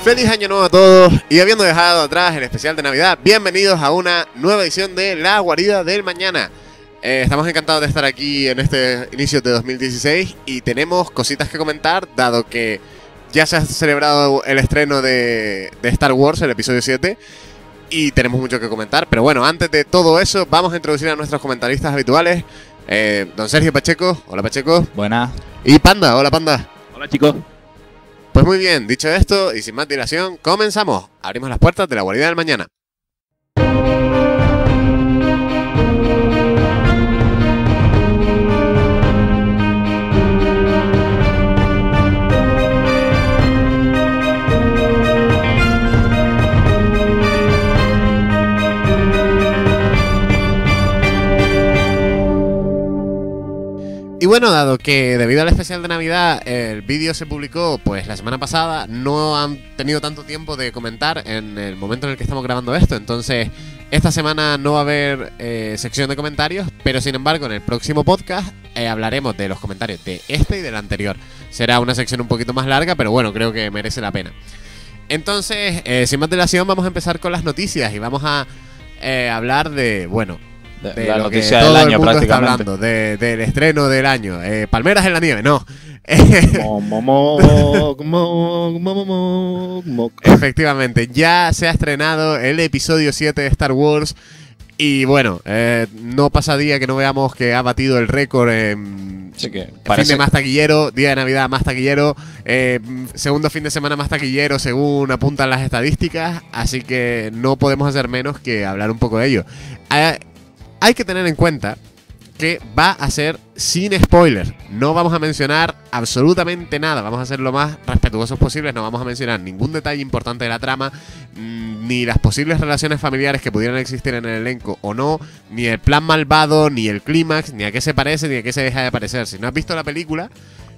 Feliz año nuevo a todos y habiendo dejado atrás el especial de Navidad, bienvenidos a una nueva edición de La Guarida del Mañana. Estamos encantados de estar aquí en este inicio de 2016 y tenemos cositas que comentar, dado que ya se ha celebrado el estreno de Star Wars, el episodio 7, y tenemos mucho que comentar. Pero bueno, antes de todo eso, vamos a introducir a nuestros comentaristas habituales. Don Sergio Pacheco, hola Pacheco. Buenas. Y Panda, hola Panda. Hola chicos. Pues muy bien, dicho esto y sin más dilación, comenzamos. Abrimos las puertas de la Guarida del Mañana. Y bueno, dado que debido al especial de Navidad el vídeo se publicó pues la semana pasada, no han tenido tanto tiempo de comentar en el momento en el que estamos grabando esto. Entonces, esta semana no va a haber sección de comentarios, pero sin embargo en el próximo podcast hablaremos de los comentarios de este y del anterior. Será una sección un poquito más larga, pero bueno, creo que merece la pena. Entonces, sin más dilación, vamos a empezar con las noticias y vamos a hablar de, bueno, de la lo noticia que del todo año el mundo está prácticamente. hablando, del estreno del año. Palmeras en la nieve, no. Efectivamente, ya se ha estrenado el episodio 7 de Star Wars. Y bueno, no pasa día que no veamos que ha batido el récord en Así que fin de más taquillero, día de Navidad más taquillero, segundo fin de semana más taquillero según apuntan las estadísticas. Así que no podemos hacer menos que hablar un poco de ello. Hay que tener en cuenta que va a ser sin spoilers. No vamos a mencionar absolutamente nada. Vamos a ser lo más respetuosos posibles. No vamos a mencionar ningún detalle importante de la trama, ni las posibles relaciones familiares que pudieran existir en el elenco o no, ni el plan malvado, ni el clímax, ni a qué se parece, ni a qué se deja de parecer. Si no has visto la película,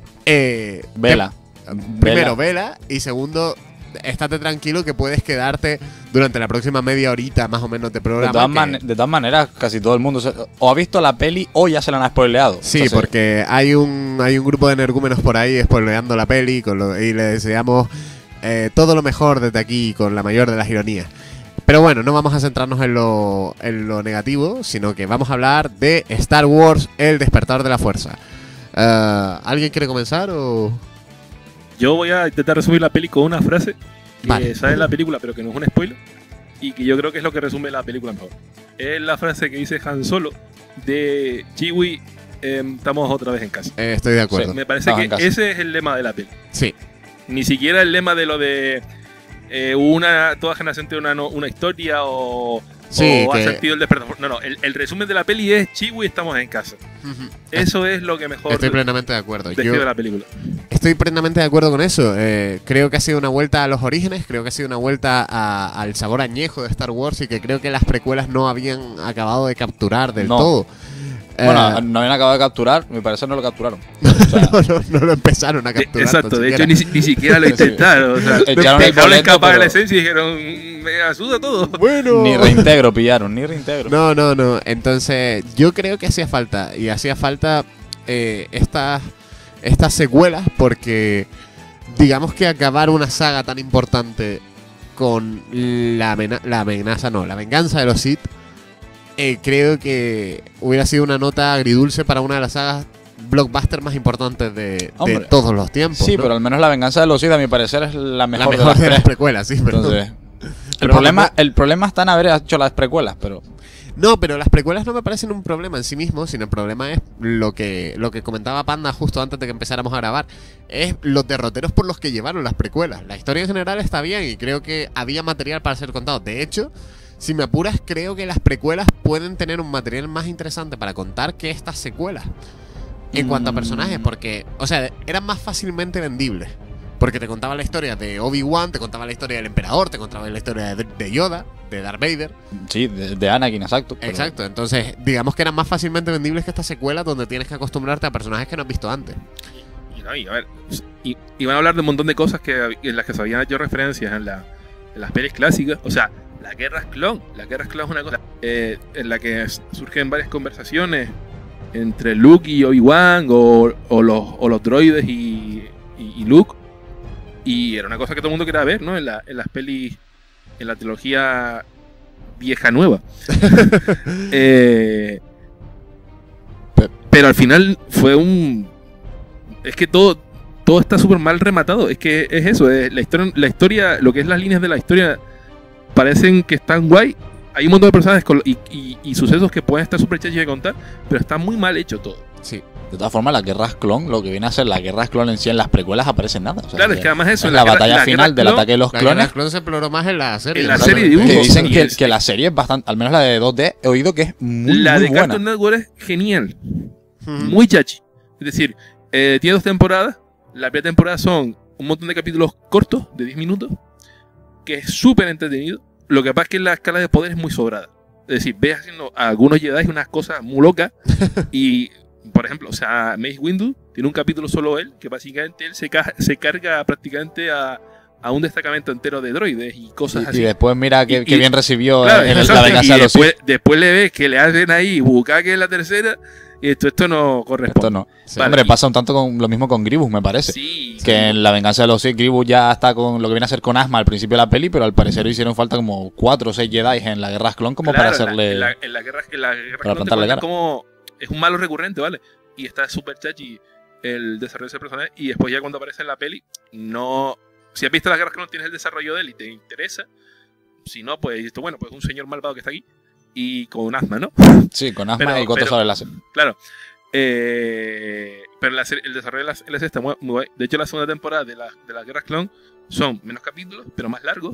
vela. primero, vela. Y segundo, estate tranquilo que puedes quedarte durante la próxima media horita más o menos de programa. De todas maneras, casi todo el mundo o ha visto la peli o ya se la han spoileado. Sí, entonces, porque hay un grupo de energúmenos por ahí spoileando la peli y le deseamos todo lo mejor desde aquí con la mayor de las ironías. Pero bueno, no vamos a centrarnos en lo negativo, sino que vamos a hablar de Star Wars, el despertar de la fuerza. ¿Alguien quiere comenzar o...? Yo voy a intentar resumir la peli con una frase que Vale. sale en la película, pero que no es un spoiler, y que yo creo que es lo que resume la película mejor. Es la frase que dice Han Solo de Chewie, estamos otra vez en casa. Estoy de acuerdo. Me parece Estamos en que casa. ese es el lema de la peli. Sí. Ni siquiera el lema de lo de toda generación tiene una historia o Sí, ha que- sentido el despertar. No, el resumen de la peli es Chewie, estamos en casa. Eso es lo que mejor Estoy plenamente de acuerdo. describe la película. Estoy plenamente de acuerdo con eso. Creo que ha sido una vuelta a los orígenes, creo que ha sido una vuelta al sabor añejo de Star Wars y que creo que las precuelas no habían acabado de capturar del No. todo. Bueno, no habían acabado de capturar, me parece no lo capturaron. O sea, no lo empezaron a capturar. Exacto, tan de hecho siquiera. ni siquiera lo intentaron. O sea, Echaron el dejaron boleto, escapar pero- la esencia y dijeron, me asuda todo. Bueno. ni reintegro pillaron, ni reintegro. No. Entonces, yo creo que hacía falta. Y hacía falta estas secuelas porque, digamos que acabar una saga tan importante con la venganza de los Sith, creo que hubiera sido una nota agridulce para una de las sagas blockbuster más importantes de Hombre. todos los tiempos. Sí, ¿no? pero al menos la venganza de los Sith a mi parecer es la la mejor, mejor de de las las tres. precuelas, sí, pero Entonces, Pero el problema está en haber hecho las precuelas, pero no, pero las precuelas no me parecen un problema en sí mismo, sino el problema es lo que comentaba Panda justo antes de que empezáramos a grabar, es los derroteros por los que llevaron las precuelas. La historia en general está bien y creo que había material para ser contado. De hecho, si me apuras, creo que las precuelas pueden tener un material más interesante para contar que estas secuelas. En cuanto a personajes, porque, o sea, eran más fácilmente vendibles. Porque te contaba la historia de Obi-Wan, te contaba la historia del Emperador, te contaba la historia de Yoda, de Darth Vader. sí, de Anakin, exacto. pero- Exacto, entonces digamos que eran más fácilmente vendibles que estas secuelas donde tienes que acostumbrarte a personajes que no has visto antes. Y a ver, y van a hablar de un montón de cosas en las que se habían hecho referencias en las pelis clásicas. O sea, la guerra es clon. La guerra es clon es una cosa en la que surgen varias conversaciones entre Luke y Obi-Wan o los droides y Luke. Y era una cosa que todo el mundo quería ver, ¿no? En las pelis, en la trilogía vieja nueva. Pero al final fue es que todo está súper mal rematado. Es que es eso, la historia, lo que es las líneas de la historia parecen que están guay. Hay un montón de personajes y sucesos que pueden estar súper chachis de contar, pero está muy mal hecho todo. Sí. De todas formas, las guerras clon, lo que viene a ser las guerras clon en sí en las precuelas aparece en nada. O sea, Claro, es que además eso, en la batalla final del ataque de los La guerra clones, clon se exploró más en la serie. En la ¿no? serie de que dibujos. dicen Y que la serie es bastante, al menos la de 2D, he oído que es muy, la muy de buena. Cartoon Network es genial, Ujú. muy chachi. Es decir, tiene 2 temporadas. La primera temporada son un montón de capítulos cortos, de 10 minutos, que es súper entretenido. Lo que pasa es que la escala de poder es muy sobrada. Es decir, ves haciendo a algunos Jedi unas cosas muy locas. Y, por ejemplo, o sea, Mace Windu tiene un capítulo solo él, que básicamente él se carga prácticamente a un destacamento entero de droides y cosas Y así. después mira qué Y- bien recibió Claro, en exacto, la venganza y de los Sith. después le ves que le hacen ahí Bukake en la tercera y esto no corresponde. Esto no. Sí. Vale, Hombre, y- pasa un tanto con lo mismo con Grievous, me parece. Sí, Que en la venganza de los Sith, Grievous ya está con lo que viene a ser con Asma al principio de la peli, pero al parecer hicieron falta como 4 o 6 Jedi en la guerra clon como claro, para hacerle... en la guerra para clon te plantarle cuentan cara. como es un malo recurrente, ¿vale? Y está súper chachi el desarrollo de ese personaje. Y después ya cuando aparece en la peli, no... Si has visto la guerra clon tienes el desarrollo de él y te interesa. Si no, pues esto, bueno, pues un señor malvado que está aquí y con un asma, ¿no? Sí, con Asma Pero- y Goto pero- sobre láser. Claro. Pero el desarrollo de la serie está muy guay. De hecho, la segunda temporada de las guerras clon son menos capítulos, pero más largos.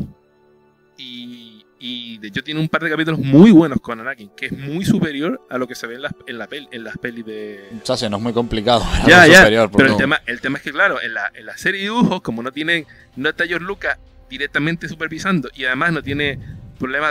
Y de hecho tiene un par de capítulos muy buenos con Anakin, que es muy superior a lo que se ve en las pelis de... O sea, no es muy complicado. Ya, algo ya, superior, porque pero no- el tema es que, claro, en la serie de dibujos, como no está George Lucas directamente supervisando y además no tiene problemas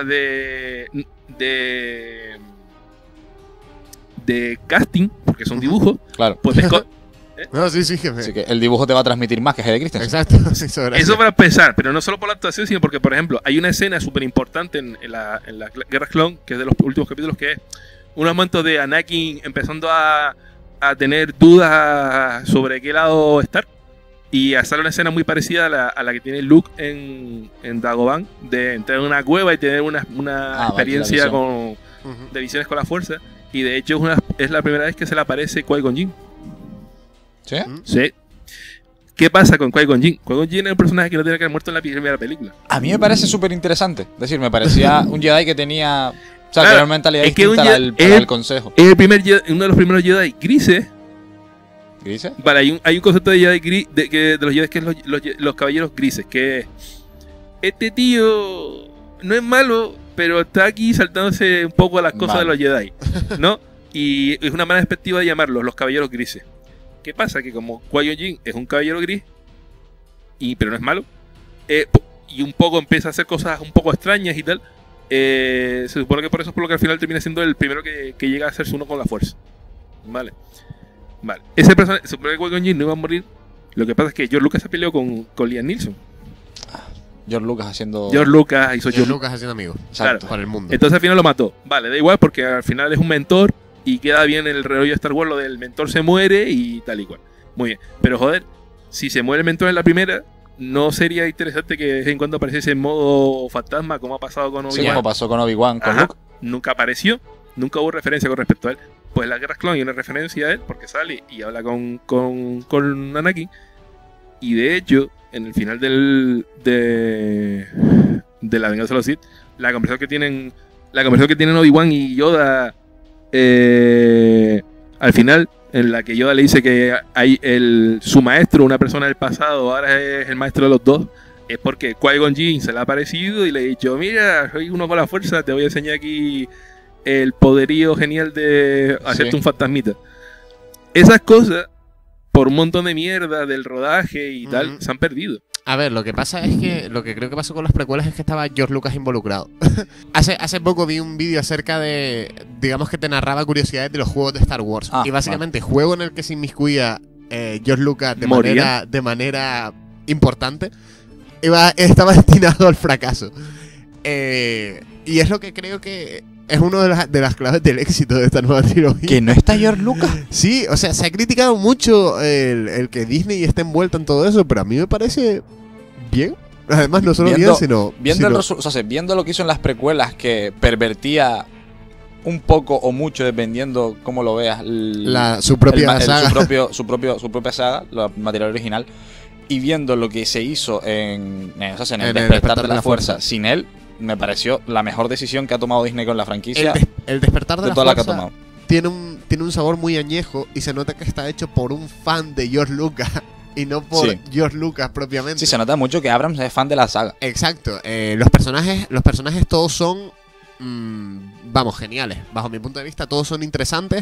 de casting, porque son dibujos, Claro. pues No, sí, sí, jefe. Así que el dibujo te va a transmitir más que Hayden Christensen. Exacto. Sí, eso, gracias. eso para empezar, pero no solo por la actuación, sino porque, por ejemplo, hay una escena súper importante en la Guerra Clon, que es de los últimos capítulos, que es un momento de Anakin empezando a tener dudas sobre qué lado estar. Y hacer una escena muy parecida a la que tiene Luke en Dagobah, de entrar en una cueva y tener una vale, experiencia la Ujú. de visiones con la fuerza. Y de hecho es la primera vez que se le aparece Qui-Gon Jinn. ¿Sí? Sí. ¿Qué pasa con Qui-Gon Jinn? Qui-Gon Jinn es un personaje que no tiene que haber muerto en la primera película. A mí me parece súper interesante. Es decir, me parecía un Jedi que tenía... O sea, Claro, que era una mentalidad es que distinta un Jedi- para el consejo. Es uno de los primeros Jedi grises. ¿Qué dice? Vale, hay un concepto de Jedi gris, de los Jedi que es los caballeros grises, que es, este tío no es malo, pero está aquí saltándose un poco a las cosas Vale. de los Jedi, ¿no? Y es una manera despectiva de llamarlos los caballeros grises. ¿Qué pasa? Que como Qui-Gon Jinn es un caballero gris, pero no es malo, y un poco empieza a hacer cosas un poco extrañas y tal, se supone que por eso es por lo que al final termina siendo el primero que llega a hacerse uno con la fuerza. Vale. Ese personaje, se supone que Qui-Gon Jinn no iba a morir. Lo que pasa es que George Lucas se peleó con Liam Neeson. George Lucas haciendo... George Lucas hizo George George Lucas haciendo amigos. Exacto. Para el mundo. Entonces al final lo mató. Vale, da igual porque al final es un mentor y queda bien en el rollo de Star Wars lo del mentor se muere y tal y cual. Muy bien. Pero joder, si se muere el mentor en la primera, ¿no sería interesante que de vez en cuando apareciese en modo fantasma como ha pasado con Sí, Obi-Wan? como pasó con Obi-Wan, con Ajá. Luke. Nunca apareció, nunca hubo referencia con respecto a él. Pues en la Guerra Clon hay una referencia a él porque sale y habla con Anakin. Y de hecho, en el final de la venganza de los Sith, la conversación que tienen Obi-Wan y Yoda al final, en la que Yoda le dice que hay su maestro, una persona del pasado, ahora es el maestro de los dos, es porque Qui-Gon Jinn se le ha aparecido y le ha dicho, mira, soy uno con la fuerza, te voy a enseñar aquí el poderío genial de hacerte Sí. un fantasmita. Esas cosas, por un montón de mierda del rodaje y tal, Ujú. se han perdido. A ver, lo que pasa es que lo que creo que pasó con las precuelas es que estaba George Lucas involucrado. hace poco vi un vídeo acerca de, digamos que te narraba curiosidades de los juegos de Star Wars. Ah, y básicamente juego en el que se inmiscuía George Lucas Moría. de manera importante, estaba destinado al fracaso. Y es lo que creo que es una de las claves del éxito de esta nueva trilogía. Que no está George Lucas. Sí, o sea, se ha criticado mucho el que Disney esté envuelto en todo eso, pero a mí me parece bien. Además, no solo Viendo- bien, sino... Viendo lo que hizo en las precuelas, que pervertía un poco o mucho, dependiendo cómo lo veas, su propia saga. su propia saga, el material original, y viendo lo que se hizo en el Despertar de la Fuerza, sin él, me pareció la mejor decisión que ha tomado Disney con la franquicia El Despertar de la todas las que ha Fuerza tomado. tiene un sabor muy añejo y se nota que está hecho por un fan de George Lucas y no por Sí. George Lucas propiamente. Sí, se nota mucho que Abrams es fan de la saga. Exacto. Los personajes todos son, vamos, geniales. Bajo mi punto de vista, todos son interesantes.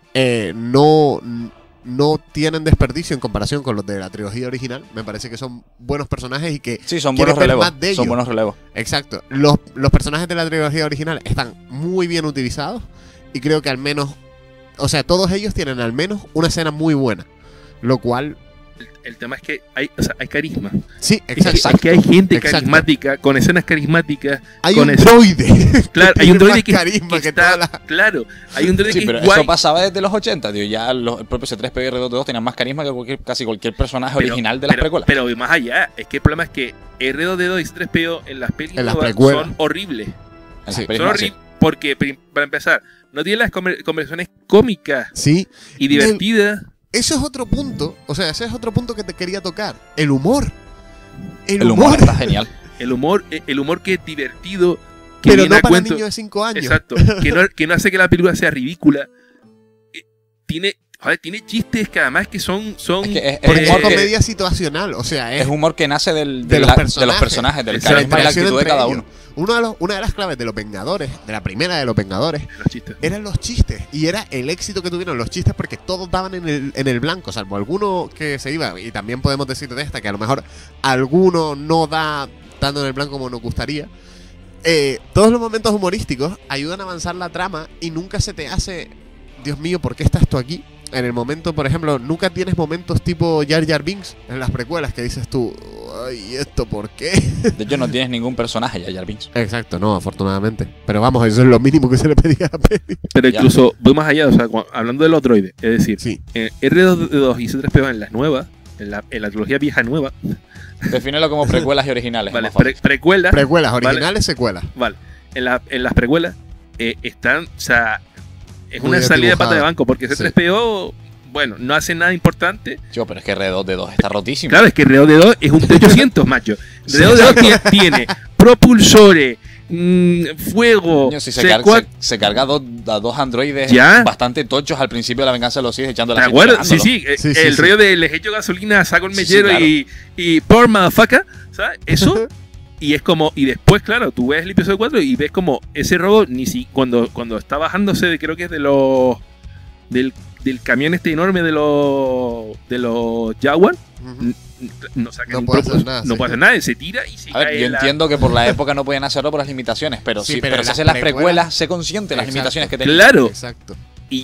No tienen desperdicio en comparación con los de la trilogía original. Me parece que son buenos personajes y que Sí, son quieres buenos ver relevos. más de Son ellos. buenos relevos. Exacto. Los personajes de la trilogía original están muy bien utilizados y creo que al menos, o sea, todos ellos tienen al menos una escena muy buena, lo cual, El tema es que hay carisma. sí, Es que, exacto. es que hay gente Exacto. carismática, con escenas carismáticas. Hay con un ese- droide. Claro, que hay un tiene droide más que, carisma que que está. toda la- Claro, hay un droide Sí, que pero es guay. eso pasaba desde los 80, tío. Ya el propio C3PO y R2D2 tenían más carisma que casi cualquier personaje original de las precuelas. Pero más allá, es que el problema es que R2D2 y C3PO en las películas En las precuelas. son horribles. En las sí. pelis Son más, sí. horribles porque, para empezar, no tienen las conversaciones cómicas Sí, y divertidas. eso es otro punto. O sea, ese es otro punto que te quería tocar. El humor. El humor está genial. El humor que es divertido, que Pero viene no a para cuento. niños de 5 años. Exacto. Que no hace que la película sea ridícula. Tiene chistes que además que son Es que es Porque es humor que- comedia situacional. O sea, Es humor que nace de de los los personajes. personajes, del Exacto. carisma y la interacción actitud de entre cada ellos. uno. Una de las claves de los Vengadores, de la primera de los Vengadores, los chistes. eran los chistes. Y era el éxito que tuvieron los chistes porque todos daban en el blanco, salvo alguno que se iba. Y también podemos decir de esta que a lo mejor alguno no da tanto en el blanco como nos gustaría. Todos los momentos humorísticos ayudan a avanzar la trama y nunca se te hace, Dios mío, ¿por qué está esto aquí? En el momento, por ejemplo, nunca tienes momentos tipo Jar Jar Binks en las precuelas que dices tú, ay, ¿esto por qué? De hecho, no tienes ningún personaje ya, Jar Binks. Exacto, no, afortunadamente. Pero vamos, eso es lo mínimo que se le pedía a la peli. Pero Ya. incluso voy más allá, o sea, hablando de los droides, es decir, Sí, R2D2 y C3PO en las nuevas, en la trilogía vieja nueva, Defínelo como precuelas y originales. vale, es más fácil. precuelas, precuelas, Vale. originales, secuelas. vale, en las precuelas están, o sea, es Muy una bien salida de pata de dibujado. banco, porque Sí. C3PO, bueno, no hace nada importante. Chico, pero es que R2D2 está rotísimo. Claro, es que R2D2 es un T800, macho. Sí. R2D2 tiene propulsores, fuego, Coño, si C4. se carga a dos androides ¿Ya? bastante tochos al principio de la venganza de los Sith echando ¿Te la acuerdas? Sí, sí, Sí, sí, el sí. rollo de les echo gasolina, saco el Sí, mechero sí, claro. y por motherfucker, ¿sabes? Eso. Y es como, y después, claro, tú ves el episodio 4 y ves como ese robot, cuando está bajándose, creo que es de los. Del camión este enorme de los Jaguar, Ujú. no saca No ni puede propulsor, hacer nada, no sí. puede hacer nada, se tira y se A ver, cae yo en la- entiendo que por la época no podían hacerlo por las limitaciones, pero Sí, sí, pero pero en si las haces las precuelas- precuelas, sé consciente de las Exacto. limitaciones que tenía. Claro, Exacto. y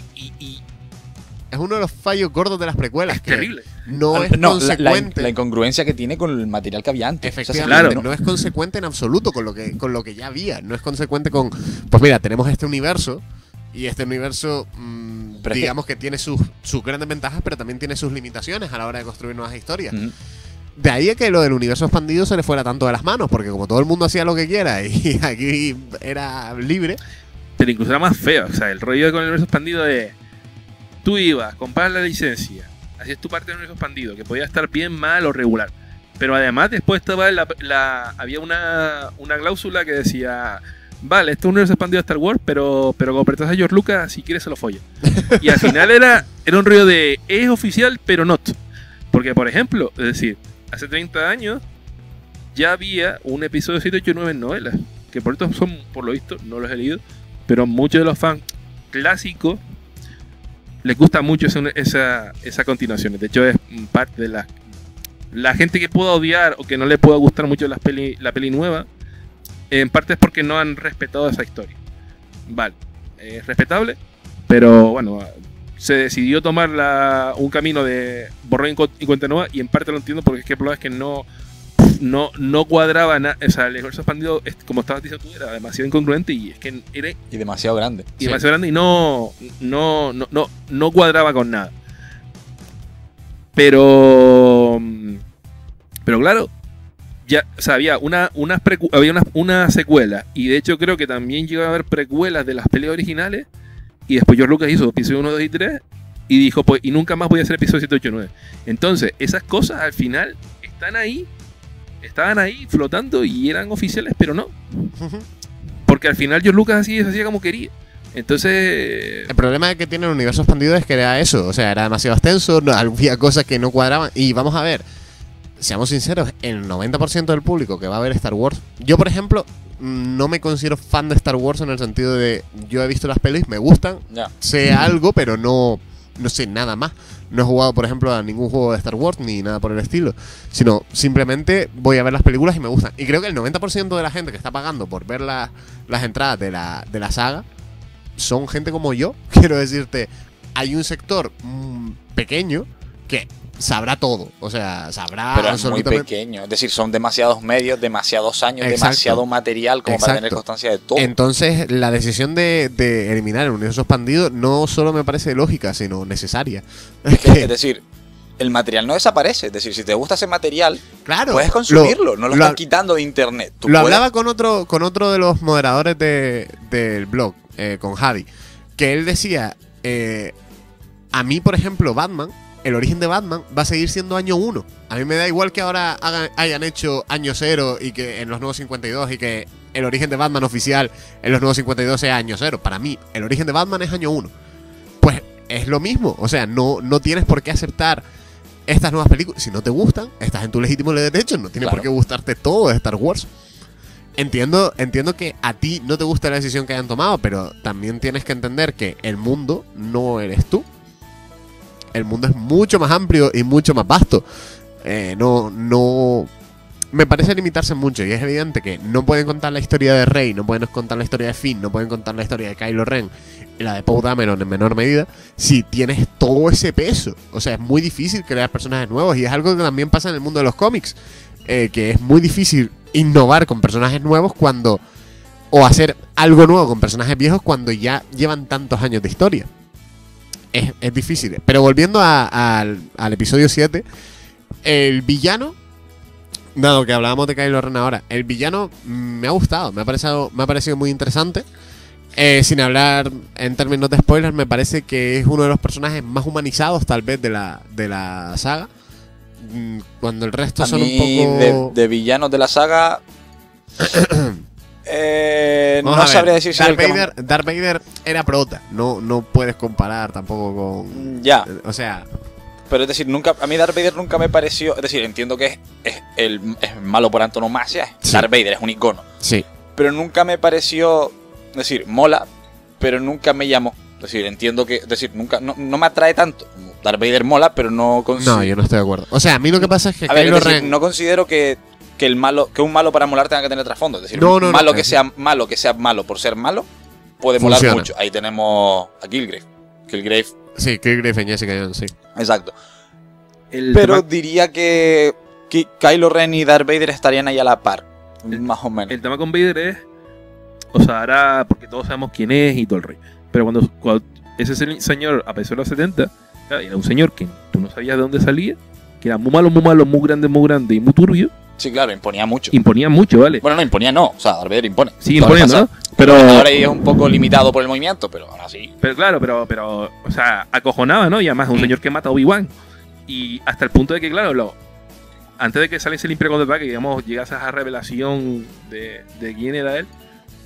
Es uno de los fallos gordos de las precuelas. es Que terrible. no es No, consecuente. la incongruencia que este incongruencia que tiene con el material que había antes. Efectivamente, Claro. no es consecuente en absoluto con lo que ya había. No es consecuente con. Pues mira, tenemos este universo. Y este universo, Pero es digamos que tiene sus grandes ventajas, pero también tiene sus limitaciones a la hora de construir nuevas historias. Ujú. De ahí a que lo del universo expandido se le fuera tanto de las manos, porque como todo el mundo hacía lo que quiera y aquí era libre. Pero incluso era más feo. O sea, el rollo con el universo expandido es. Tú ibas, compras la licencia, hacías tu parte del universo expandido, que podía estar bien, mal o regular. Pero además, después estaba había una cláusula que decía. Vale, esto es un universo expandido de Star Wars, pero como apretas a George Lucas, si quieres se lo folla. Y al final era un rollo de. Es oficial, pero not. Porque, por ejemplo, es decir, hace 30 años ya había un episodio 7, 8 y 9 en novelas. Que por esto son, por lo visto, no los he leído. Pero muchos de los fans clásicos les gusta mucho esa continuación. De hecho, es parte de la gente que pueda odiar o que no le pueda gustar mucho la peli nueva. En parte es porque no han respetado esa historia. Vale, es respetable, pero bueno, se decidió tomar un camino de borrón y cuenta nueva, y en parte lo entiendo porque es que el problema es que no cuadraba nada. O sea, el universo expandido, como estabas diciendo tú, era demasiado incongruente y es que era Y demasiado grande. demasiado grande y no cuadraba con nada. Pero claro, ya, o sea, había una secuela, y de hecho creo que también llegó a haber precuelas de las peleas originales, y después George Lucas hizo episodio 1, 2 y 3, y dijo, pues, y nunca más voy a hacer episodio 7, 8, 9. Entonces, esas cosas al final estaban ahí flotando y eran oficiales, pero no. Porque al final George Lucas así hacía como quería. Entonces... El problema que tiene el universo expandido es que era eso. O sea, era demasiado extenso, había cosas que no cuadraban. Y vamos a ver, seamos sinceros, el 90% del público que va a ver Star Wars... Yo, por ejemplo, no me considero fan de Star Wars en el sentido de... Yo he visto las pelis, me gustan, sé algo, pero no sé nada más. No he jugado, por ejemplo, a ningún juego de Star Wars ni nada por el estilo, sino simplemente voy a ver las películas y me gustan. Y creo que el 90% de la gente que está pagando por ver las entradas de la saga son gente como yo. Quiero decirte, hay un sector pequeño que sabrá todo. O sea, sabrá... Pero es muy pequeño. Es decir, son demasiados medios, demasiados años, demasiado material como para tener constancia de todo. Entonces, la decisión de eliminar el universo expandido no solo me parece lógica, sino necesaria. Es decir, el material no desaparece. Es decir, si te gusta ese material, claro, puedes consumirlo. No lo están quitando de internet. Hablaba con otro de los moderadores del blog, con Javi, que él decía, a mí, por ejemplo, Batman... El origen de Batman va a seguir siendo año 1. A mí me da igual que ahora hayan hecho año 0 y que en los nuevos 52 y que el origen de Batman oficial en los nuevos 52 sea año 0. Para mí, el origen de Batman es año 1. Pues es lo mismo. O sea, no tienes por qué aceptar estas nuevas películas. Si no te gustan, estás en tu legítimo derecho. No tiene por qué gustarte todo de Star Wars. Entiendo que a ti no te gusta la decisión que hayan tomado, pero también tienes que entender que el mundo no eres tú. El mundo es mucho más amplio y mucho más vasto. No me parece limitarse mucho. Y es evidente que no pueden contar la historia de Rey, no pueden contar la historia de Finn, no pueden contar la historia de Kylo Ren y la de Poe Dameron en menor medida si tienes todo ese peso. O sea, es muy difícil crear personajes nuevos. Y es algo que también pasa en el mundo de los cómics, que es muy difícil innovar con personajes nuevos cuando... O hacer algo nuevo con personajes viejos cuando ya llevan tantos años de historia. Es difícil. Pero volviendo al episodio 7, el villano, dado que hablábamos de Kylo Ren ahora, el villano me ha gustado, me ha parecido muy interesante. Sin hablar en términos de spoilers, me parece que es uno de los personajes más humanizados tal vez de la saga. Cuando el resto son un poco... de villanos de la saga... no sabría decir si Darth Vader era prota. No puedes comparar tampoco con... Ya. O sea... Pero es decir, a mí Darth Vader nunca me pareció... Es decir, entiendo que es malo por antonomasia. Sí. Darth Vader es un icono. Sí. Pero nunca me pareció... Es decir, mola, pero nunca me llamó. Es decir, entiendo que... Es decir, nunca no me atrae tanto. Darth Vader mola, pero no... No, yo no estoy de acuerdo. O sea, a mí lo que pasa es que Kylo Ren... No considero que un malo para molar tenga que tener trasfondo. Es decir, que sea malo por ser malo puede molar mucho. Ahí tenemos a Kilgrave. Sí, Kilgrave en Jessica Jones, sí. Exacto. Pero diría que Kylo Ren y Darth Vader estarían ahí a la par, más o menos. El tema con Vader es, o sea, ahora porque todos sabemos quién es y todo el rey. Pero cuando ese señor apareció en los 70, era un señor que tú no sabías de dónde salía, que era muy malo, muy grande y muy turbio. Sí, claro, imponía mucho. ¿Vale? Bueno, no imponía, no. O sea, Darth Vader impone. Sí, imponiendo, ¿no? Pero ahora es un poco limitado por el movimiento, pero ahora sí. Pero claro, pero o sea, acojonaba, ¿no? Y además un señor que mata a Obi-Wan. Y hasta el punto de que, claro, antes de que saliese el Imperio Contraataca, que digamos, llegase a esa revelación de quién era él,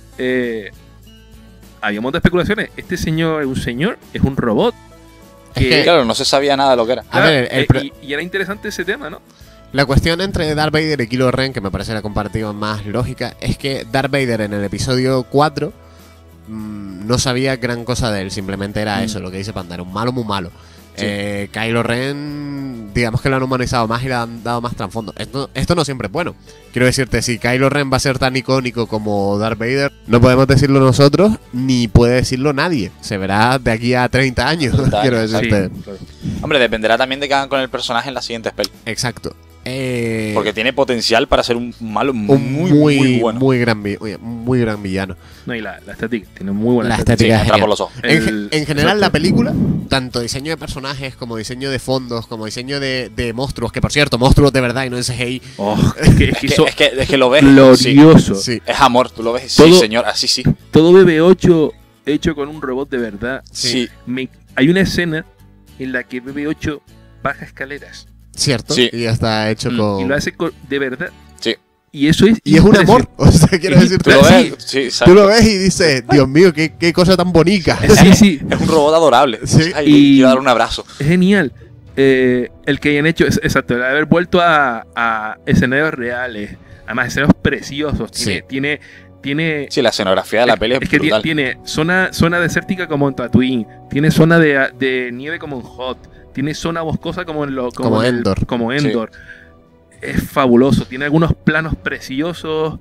había un montón de especulaciones. Este señor es un robot. Es que, claro, no se sabía nada de lo que era. A ver, y era interesante ese tema, ¿no? La cuestión entre Darth Vader y Kylo Ren, que me parece la comparativa más lógica, es que Darth Vader en el episodio 4 no sabía gran cosa de él, simplemente era eso, lo que dice Panda, era un malo muy malo. Sí. Kylo Ren, digamos que lo han humanizado más y le han dado más trasfondo. Esto no siempre es bueno. Quiero decirte, si Kylo Ren va a ser tan icónico como Darth Vader, no podemos decirlo nosotros, ni puede decirlo nadie. Se verá de aquí a 30 años, quiero decirte. Sí, claro. Hombre, dependerá también de qué hagan con el personaje en las siguientes pelis. Exacto. Porque tiene potencial para ser un malo muy bueno. Muy gran villano. No, y la estética, tiene muy buena La estética. estética es entra por genial. los ojos. En general, la película, tanto diseño de personajes, como diseño de fondos, como diseño de monstruos, que por cierto, monstruos de verdad y no en CGI. Oh, Es que lo ves. glorioso. Sí. Es amor, tú lo ves. Todo- Sí, señor, así sí. Todo BB8 hecho con un robot de verdad. Sí. Hay una escena en la que BB8 baja escaleras. Cierto. Sí. Y ya está hecho Mm. con. Y lo hace de verdad. Sí. Y eso es. Y es un amor. O sea, quiero Y decirte. Tú lo Sí. ves. Sí, Tú exacto. lo ves y dices, Dios mío, qué cosa tan bonita. Sí, sí. Es un robot adorable. Sí. Ay, Y- quiero dar un abrazo. Es genial. El que hayan hecho, exacto, el haber vuelto a escenarios reales. Además, escenarios preciosos. Sí. Tiene Sí, la escenografía de la peli es que brutal. tiene zona desértica como en Tatooine. Tiene zona de nieve como en Hot. Tiene zona boscosa como en Como en Endor. como Endor. Es fabuloso. Tiene algunos planos preciosos.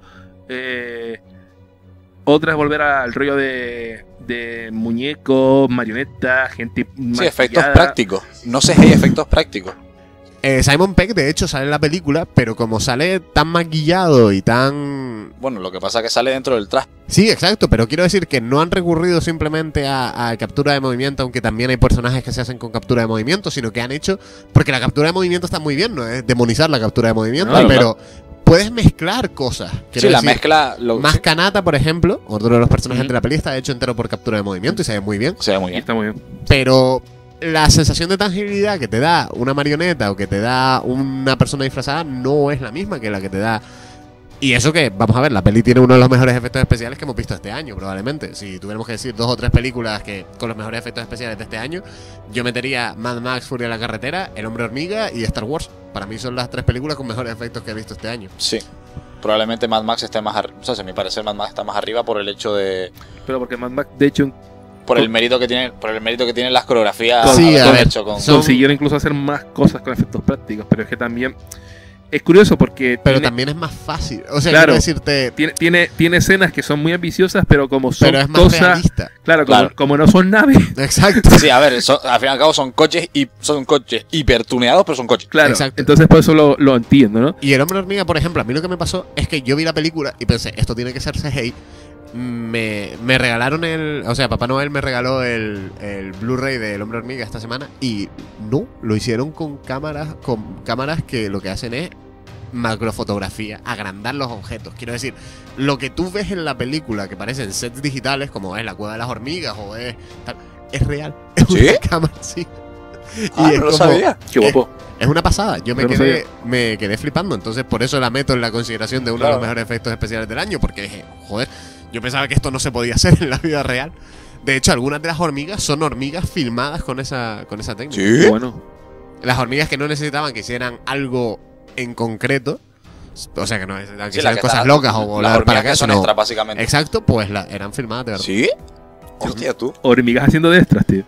Otras volver al rollo de muñecos, marionetas, gente Sí, efectos maquillada. prácticos. No sé si hay efectos prácticos. Simon Pegg, de hecho, sale en la película, pero como sale tan maquillado y tan. Bueno, lo que pasa es que sale dentro del traje. Sí, exacto, pero quiero decir que no han recurrido simplemente a captura de movimiento, aunque también hay personajes que se hacen con captura de movimiento, sino que han hecho. Porque la captura de movimiento está muy bien, no es demonizar la captura de movimiento, Claro, pero puedes mezclar cosas. Quiero Sí, la decir, mezcla. Más Kanata, por ejemplo, otro de los personajes Ujú. de la peli, está hecho entero por captura de movimiento y se ve muy bien. Se ve muy Y bien. está muy bien. Pero la sensación de tangibilidad que te da una marioneta o que te da una persona disfrazada no es la misma que la que te da. Y eso que, vamos a ver, la peli tiene uno de los mejores efectos especiales que hemos visto este año, probablemente. Si tuviéramos que decir 2 o 3 películas que con los mejores efectos especiales de este año, yo metería Mad Max, Furia de la Carretera, El Hombre Hormiga y Star Wars. Para mí son las 3 películas con mejores efectos que he visto este año. Sí. Probablemente Mad Max esté más arriba. O sea, a mi parecer Mad Max está más arriba por el hecho de. Pero porque Mad Max, de hecho, Por el mérito que tienen las coreografías. Sí, a haberlo ver, hecho con. son- consiguieron incluso hacer más cosas con efectos prácticos, pero es que también es curioso porque Pero tiene, también es más fácil. O sea, Claro. quiero decirte, tiene escenas que son muy ambiciosas, pero como son pero es más cosas, realista. claro, Claro. como no son naves, Exacto. Sí, a ver, al fin y al cabo son coches hipertuneados, pero son coches. claro, Exacto. entonces por eso lo entiendo, ¿no? Y El Hombre Hormiga, por ejemplo, a mí lo que me pasó es que yo vi la película y pensé, esto tiene que ser CGI. Me regalaron o sea, Papá Noel me regaló el Blu-ray de El Hombre Hormiga esta semana y no, lo hicieron con cámaras que lo que hacen es macrofotografía, agrandar los objetos. Quiero decir, lo que tú ves en la película que parecen sets digitales, como es la Cueva de las Hormigas o es tal, es real. Es ¿Sí? una cámara, sí. Ah, es no lo como- sabía. Qué guapo. Es una pasada, yo No lo sabía. me quedé flipando, entonces por eso la meto en la consideración de uno de Claro. los mejores efectos especiales del año, porque dije, joder, yo pensaba que esto no se podía hacer en la vida real. De hecho, algunas de las hormigas son hormigas filmadas con esa técnica. Sí. Bueno, Las hormigas que no necesitaban que hicieran algo en concreto, o sea, que no necesitaban que Sí, la hicieran que cosas está- locas o las volar hormigas para acá, que son sino- extras, básicamente. Exacto, pues eran filmadas de verdad. ¿Sí? Hostia, tú. hormigas haciendo de extras, tío.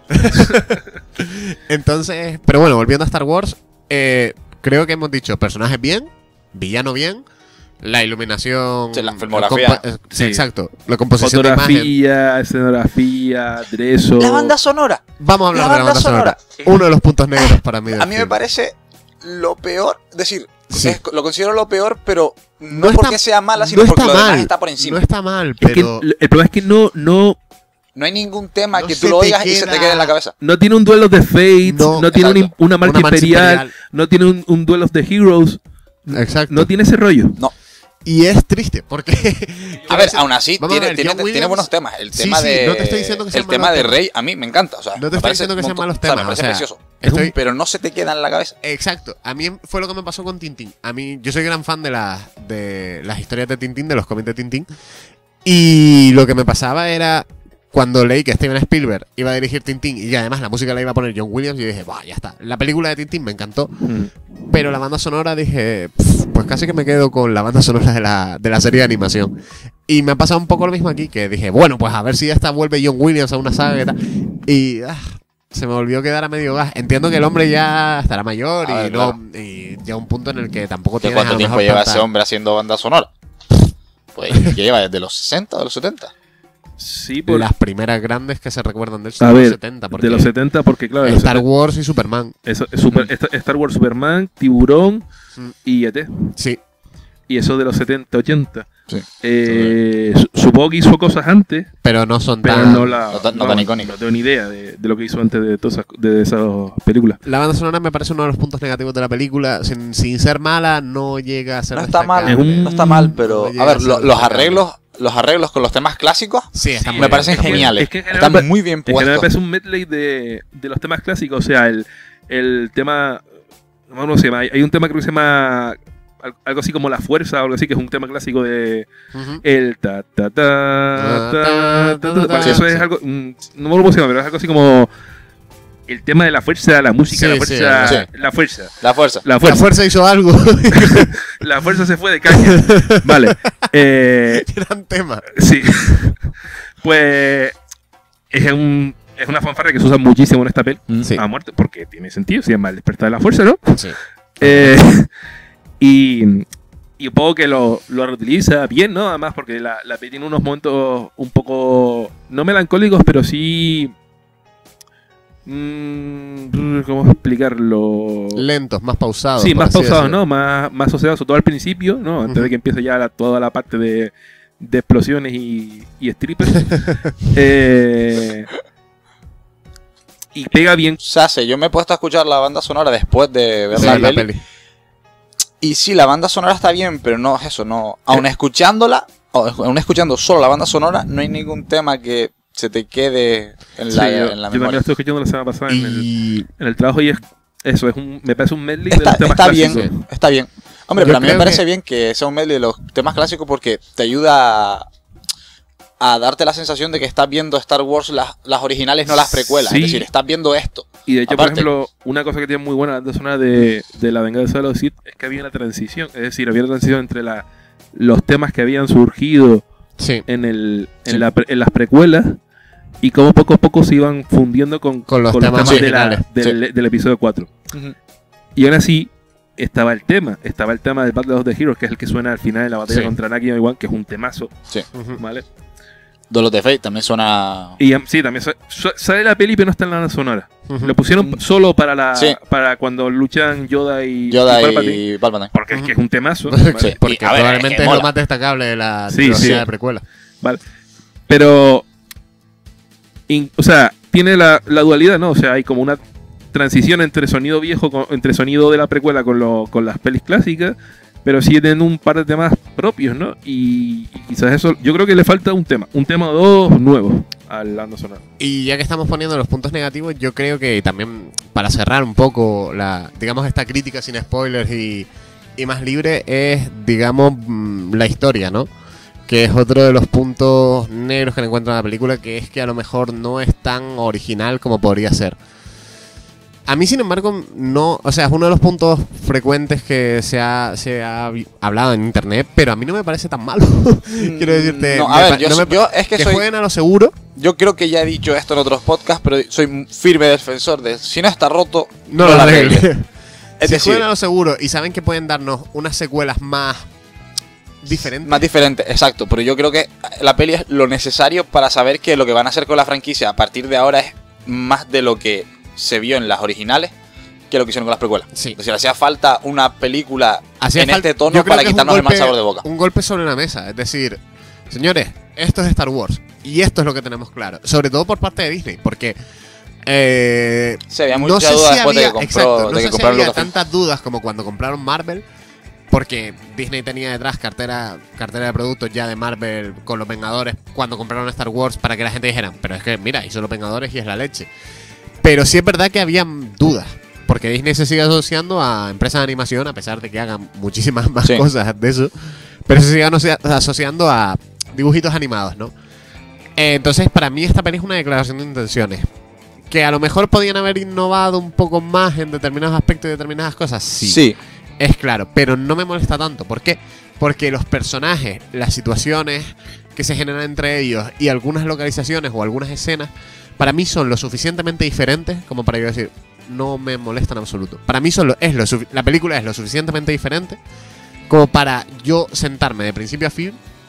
Entonces, pero bueno, volviendo a Star Wars, creo que hemos dicho personajes bien, villano bien, la iluminación, Sí, la filmografía. sí, Sí. exacto, la composición de imagen. Fotografía, escenografía, aderezo. La banda sonora. Vamos a hablar La de la banda banda sonora. sonora. Uno de los puntos negros para mí. del A mí me film. parece lo peor. Es decir, Sí. lo considero lo peor, pero no, No está- porque sea mala, sino no porque está lo demás mal, está por encima. No está mal, Es que pero el problema es que no No hay ningún tema No que se tú lo te oigas y se te queda- quede en la cabeza. tiene un duelo de Fates, No, no tiene exacto. una marcha imperial, no tiene un duelo de Heroes, Exacto. no tiene ese rollo. Y es triste, porque. A ver, aún así, Vamos a tiene, ver, tiene, John tiene Williams- buenos temas. El Sí, tema sí, de. no te estoy diciendo que sean el tema malos de temas. Rey, a mí me encanta. O sea, No te me estoy parece diciendo que sean montón- malos o sea, me temas, parece o sea, precioso. estoy- Pero no se te queda en la cabeza. Exacto. A mí fue lo que me pasó con Tintín. A mí, yo soy gran fan de las historias de Tintín, de los cómics de Tintín. Y lo que me pasaba era cuando leí que Steven Spielberg iba a dirigir Tintín y además la música la iba a poner John Williams, y dije, ya está. La película de Tintín me encantó, pero la banda sonora dije, pues casi que me quedo con la banda sonora de la serie de animación. Y me ha pasado un poco lo mismo aquí, que dije, bueno, pues a ver si esta vuelve John Williams a una saga y tal. Y se me volvió a quedar a medio gas. Entiendo que el hombre ya estará mayor A y, ver, no, claro. y ya un punto en el que tampoco ¿De tiene cuánto tiempo lleva ese hombre haciendo banda sonora? Pues lleva desde los 60 o de los 70. Sí, las primeras grandes que se recuerdan de él son a de ver, los 70. de los 70, porque claro, Star Wars y Superman. Eso, Star Wars, Superman, Tiburón y E.T. Sí. Y eso de los 70, 80. Sí. Supongo que hizo cosas antes, Pero no son pero tan... no tan icónicas. No tengo ni idea de lo que hizo antes de esas películas. La banda sonora me parece uno de los puntos negativos de la película. Sin ser mala, no llega a ser No está mal, destacable. no está mal, pero No llega a ver, a ser los destacable. arreglos con los temas clásicos Sí, están muy me bien, parecen están muy bien. geniales. Es que en general Están muy bien En general me puestos. parece un medley de los temas clásicos. O sea, el tema. ¿Cómo se llama? Hay un tema que se llama algo así como La Fuerza, o algo así, que es un tema clásico de. Ujú. El ta ta ta ta ta ta. Bueno, eso es Sí. algo. No me acuerdo cómo se llama, pero es algo así como. El tema de la fuerza, la música, Sí, la fuerza. sí. La fuerza. La fuerza. La La fuerza. fuerza hizo algo. La fuerza se fue de caña. Vale. Gran tema. Sí. Pues. Es una fanfarria que se usa muchísimo en esta peli. Sí. A muerte, porque tiene sentido, se llama El despertar de la fuerza, ¿no? Sí. Y un poco que lo reutiliza bien, ¿no? Además, porque la peli tiene unos momentos un poco, no melancólicos, pero sí... ¿cómo explicarlo? Lentos, más pausados. Sí, por más así pausados, decirlo. ¿no? Más sosegados, sobre todo al principio, ¿no? Antes de que empiece ya toda la parte de explosiones y strippers. Y pega bien. Sase, yo me he puesto a escuchar la banda sonora después de ver Sí, la la peli. peli. Y sí, la banda sonora está bien, pero no es eso, no. Aún escuchando solo la banda sonora, no hay ningún tema que se te quede en Sí, la yo también memoria. lo estoy escuchando la semana pasada Y en el trabajo y es eso, me parece un medley de los temas Está clásicos. bien, está bien. Hombre, Yo pero a mí me creo parece que- bien que sea un medley de los temas clásicos porque te ayuda a darte la sensación de que estás viendo Star Wars las originales, no las precuelas. Sí. Es decir, estás viendo esto. Y de hecho, Aparte- por ejemplo, una cosa que tiene muy buena la banda sonora de La Venganza de los Sith es que había una transición. Es decir, había una transición entre los temas que habían surgido sí, en Sí. las precuelas y cómo poco a poco se iban fundiendo con Con los temas originales. del episodio 4. Y aún así, estaba el tema del Battle of the Heroes, que es el que suena al final de la batalla Sí. contra Anakin y Obi-Wan, que es un temazo, ujú. ¿vale? Duel of the Fate también suena. Y sí, también sale la peli, pero no está en la banda sonora. Ujú. Lo pusieron solo Sí. para cuando luchan Yoda y Palpatine, y Palpatine. porque es que es un temazo. Sí. Porque Y, a ver, probablemente es que es lo mola. más destacable de la Sí, trilogía sí. de precuela. ¿Vale? Pero, o sea, tiene la dualidad, ¿no? O sea, hay como una transición entre sonido viejo, entre sonido de la precuela con las pelis clásicas, pero sí tienen un par de temas propios, ¿no? Y quizás eso, yo creo que le falta un tema o dos nuevos al banda sonora. Y ya que estamos poniendo los puntos negativos, yo creo que también para cerrar un poco digamos esta crítica sin spoilers y más libre es, digamos, la historia, ¿no? Que es otro de los puntos negros que le encuentro en la película, que es que a lo mejor no es tan original como podría ser. A mí, sin embargo, no, o sea, es uno de los puntos frecuentes que se ha hablado en internet, pero a mí no me parece tan malo. Quiero decirte, No, a ver, yo es que soy. jueguen a lo seguro. Yo creo que ya he dicho esto en otros podcasts, pero soy un firme defensor de si no está roto, No lo lo arregle. arregle. Es Si decir, juegan a lo seguro y saben que pueden darnos unas secuelas más diferentes. más diferente, exacto. Pero yo creo que la peli es lo necesario para saber que lo que van a hacer con la franquicia a partir de ahora es más de lo que se vio en las originales que lo que hicieron con las precuelas. Sí. Es decir, hacía falta una película Hacía en falta- este tono yo creo para que es un quitarnos el mal golpe- sabor de boca. Un golpe sobre la mesa. Es decir, señores, esto es Star Wars. Y esto es lo que tenemos claro. Sobre todo por parte de Disney. Porque Se había no mucha sé duda si después había, de que exacto, no compró, de que sé si compraron había Lucasfilm. tantas dudas como cuando compraron Marvel. Porque Disney tenía detrás cartera de productos ya de Marvel con los Vengadores cuando compraron Star Wars para que la gente dijera, pero es que mira, hizo los Vengadores y es la leche. Pero sí es verdad que había dudas. Porque Disney se sigue asociando a empresas de animación, a pesar de que hagan muchísimas más Sí. cosas de eso. Pero se sigue asociando a dibujitos animados, ¿no? Entonces, para mí esta peli es una declaración de intenciones. Que a lo mejor podían haber innovado un poco más en determinados aspectos y determinadas cosas. Sí. Es claro, pero no me molesta tanto. ¿Por qué? Porque los personajes, las situaciones que se generan entre ellos y algunas localizaciones o algunas escenas, para mí son lo suficientemente diferentes como para yo decir, no me molesta en absoluto. Para mí la película es lo suficientemente diferente como para yo sentarme de principio a fin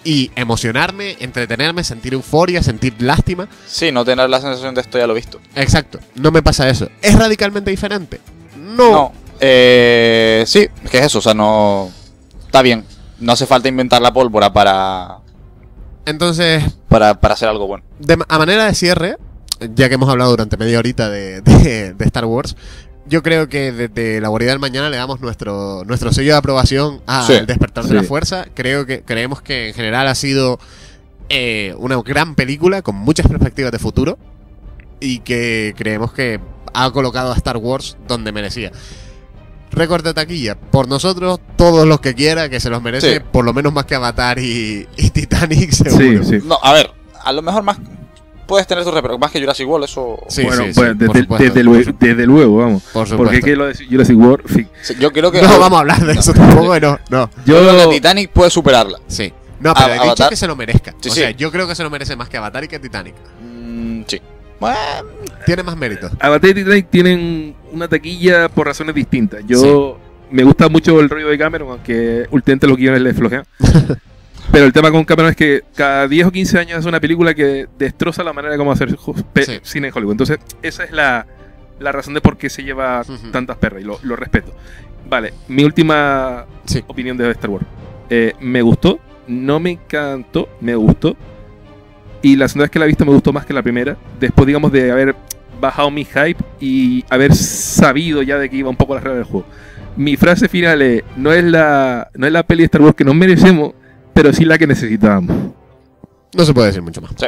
y emocionarme, entretenerme, sentir euforia, sentir lástima. Sí, no tener la sensación de esto ya lo he visto. Exacto, no me pasa eso. ¿Es radicalmente diferente? No. No. Sí, es que es eso, o sea, no... Está bien. No hace falta inventar la pólvora para Entonces, hacer algo bueno. a manera de cierre, ya que hemos hablado durante media horita de Star Wars, yo creo que desde La Guarida del Mañana le damos nuestro sello de aprobación al Sí, Despertar de la Fuerza. Creemos que en general ha sido una gran película con muchas perspectivas de futuro y que creemos que ha colocado a Star Wars donde merecía. Récord de taquilla, por nosotros, todos los que quiera, que se los merece, Sí. por lo menos más que Avatar y Titanic, seguro. Sí, sí. No, a ver, a lo mejor más... Puedes tener tu pero más que Jurassic World, eso... Sí, Bueno, sí, pues, sí, por supuesto, desde luego, vamos. por supuesto. Porque que lo de Jurassic World, en fin. Sí, yo creo que... No vamos a hablar de eso tampoco, no. Yo creo que Titanic puede superarla. Sí. No, pero he dicho Avatar. que se lo merezca. Sí, o sea, sí. yo creo que se lo merece más que Avatar y que Titanic. Sí. Bueno, Tiene más méritos. Avatar y Titanic tienen una taquilla por razones distintas. Yo me gusta mucho el rollo de Cameron, aunque últimamente los guiones le flojean. Pero el tema con Cameron es que cada 10 o 15 años hace una película que destroza la manera de cómo hacer Sí. cine en Hollywood. Entonces, esa es la razón de por qué se lleva Ujú. tantas perras y lo respeto. Vale, mi última Sí. opinión de Star Wars. Me gustó, no me encantó, me gustó. Y la segunda vez que la he visto me gustó más que la primera. Después, digamos, de haber bajado mi hype y haber sabido ya de que iba un poco la regla del juego. Mi frase final es, no es la peli de Star Wars que nos merecemos, pero sí la que necesitábamos. No se puede decir mucho más. sí.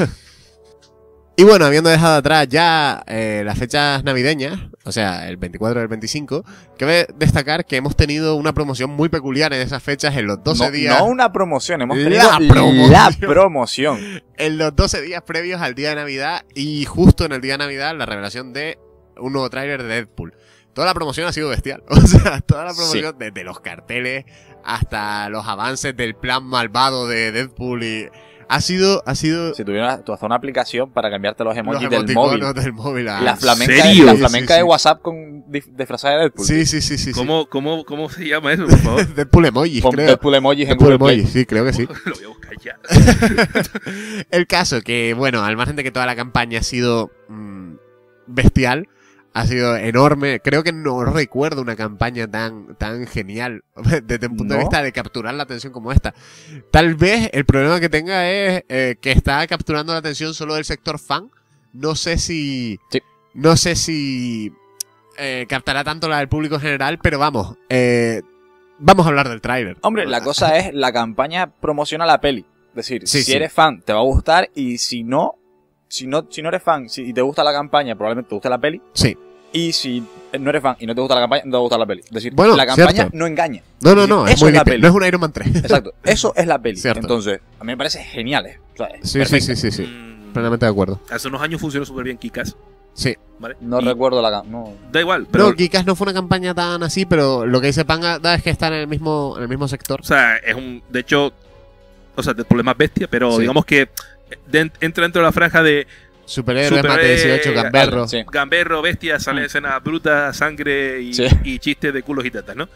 Y bueno, habiendo dejado atrás ya las fechas navideñas, o sea, el 24 y el 25, cabe destacar que hemos tenido una promoción muy peculiar en esas fechas en los 12 días. No una promoción, hemos La tenido promoción. la promoción. En los 12 días previos al día de Navidad y justo en el día de Navidad la revelación de un nuevo tráiler de Deadpool. Toda la promoción ha sido bestial. O sea, toda la promoción, desde los carteles hasta los avances del plan malvado de Deadpool y... Ha sido Si tuvieras tú haces una aplicación para cambiarte los emojis los del móvil. emoticonos del móvil. La flamenca, ¿Serio? la Sí, flamenca sí, de sí. WhatsApp disfrazada de Deadpool. Sí, sí, sí, sí. ¿Cómo se llama eso, por favor? Deadpool emojis, Con creo. Deadpool emojis en Deadpool Google Play. emojis, sí, creo que sí. Lo voy a buscar ya. El caso que, bueno, al margen de que toda la campaña ha sido bestial, ha sido enorme. Creo que no recuerdo una campaña tan genial desde un punto de ¿No? vista de capturar la atención como esta. Tal vez el problema que tenga es que está capturando la atención solo del sector fan. No sé si... Sí. No sé si captará tanto la del público en general, pero vamos. Vamos a hablar del tráiler. Hombre, la cosa es, la campaña promociona la peli. Es decir, Sí, si sí. eres fan, te va a gustar, y si no eres fan y te gusta la campaña, probablemente te guste la peli. Sí. Y si no eres fan y no te gusta la campaña, no te va a gustar la peli. Es decir, Bueno, la campaña cierto. no engaña. No, no, no. Es Eso muy es la limpio. peli. No es un Iron Man 3. Exacto, eso es la peli. Cierto. Entonces, a mí me parece genial. O sea, es Sí, sí, perfecto. sí, sí, sí. Mm, Plenamente de acuerdo. Hace unos años funcionó súper bien Kick-Ass, Sí. ¿vale? No Y recuerdo no. da igual, pero... No, Kikas no fue una campaña tan así, pero lo que dice Panga es que está en el mismo sector. O sea, es un... De hecho, o sea, Deadpool es más bestia, pero Sí. digamos que entra dentro de la franja de Superhéroes, mate Superhéroe, 18, gamberro. Sí. gamberro, bestia, salen escenas brutas, sangre y, Sí. y chistes de culos y tetas, ¿no?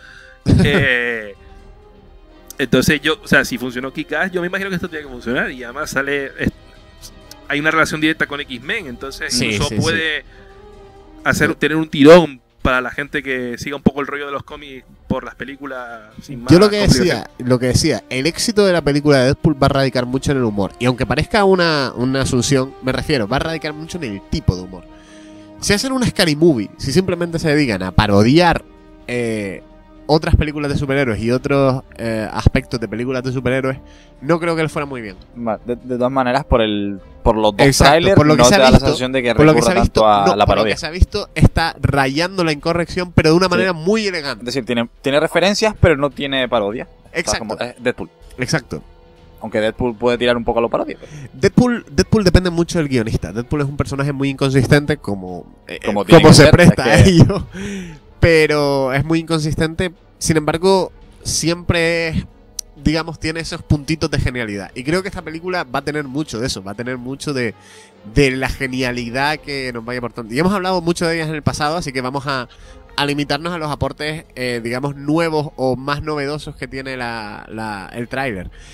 Entonces o sea, si funcionó Kick-Ass, yo me imagino que esto tiene que funcionar y además hay una relación directa con X-Men, entonces Sí, incluso sí, puede tener un tirón para la gente que siga un poco el rollo de los cómics por las películas sin más Yo lo que complicación. decía, el éxito de la película de Deadpool va a radicar mucho en el humor. Y aunque parezca una asunción, me refiero, va a radicar mucho en el tipo de humor. Si hacen una Scary Movie, si simplemente se dedican a parodiar otras películas de superhéroes y otros aspectos de películas de superhéroes, no creo que les fuera muy bien. De todas maneras, por los dos Exacto, trailers, por lo que no se te ha da la visto- sensación de que Por lo que se recurra ha visto, tanto a no, la por lo parodia. que se ha visto, está rayando la incorrección, pero de una manera muy Es elegante. decir, tiene referencias, pero no tiene parodia. O sea, Exacto, como Deadpool. exacto. Aunque Deadpool puede tirar un poco a lo parodia. Deadpool depende mucho del guionista. Deadpool es un personaje muy inconsistente como tiene que se ser, presta es a que- ello. Pero es muy inconsistente. Sin embargo, siempre es, digamos, tiene esos puntitos de genialidad. Y creo que esta película va a tener mucho de eso. Va a tener mucho de la genialidad que nos vaya aportando. Y hemos hablado mucho de ellas en el pasado, así que vamos a limitarnos a los aportes, digamos, nuevos o más novedosos que tiene el tráiler.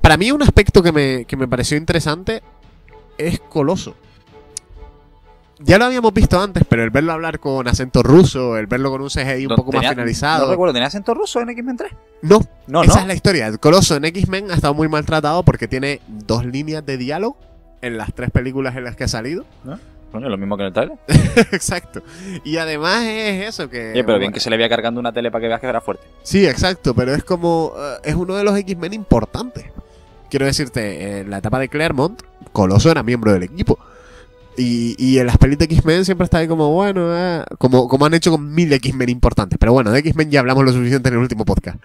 Para mí un aspecto que me pareció interesante es Coloso. Ya lo habíamos visto antes, pero el verlo hablar con acento ruso, el verlo con un CGI un poco más finalizado. No recuerdo, ¿tenía acento ruso en X-Men 3? No, esa es la historia. El Coloso en X-Men ha estado muy maltratado porque tiene 2 líneas de diálogo en las 3 películas en las que ha salido. ¿No? Coño, lo mismo que en el trailer. Exacto. Y además es eso que... Oye, pero bien que se le vaya cargando una tele para que veas que era fuerte. Sí, exacto, pero es como... es uno de los X-Men importantes. Quiero decirte, en la etapa de Claremont, Coloso era miembro del equipo. Y en las pelis de X-Men siempre está ahí como, bueno, como han hecho con 1000 X-Men importantes. Pero bueno, de X-Men ya hablamos lo suficiente en el último podcast.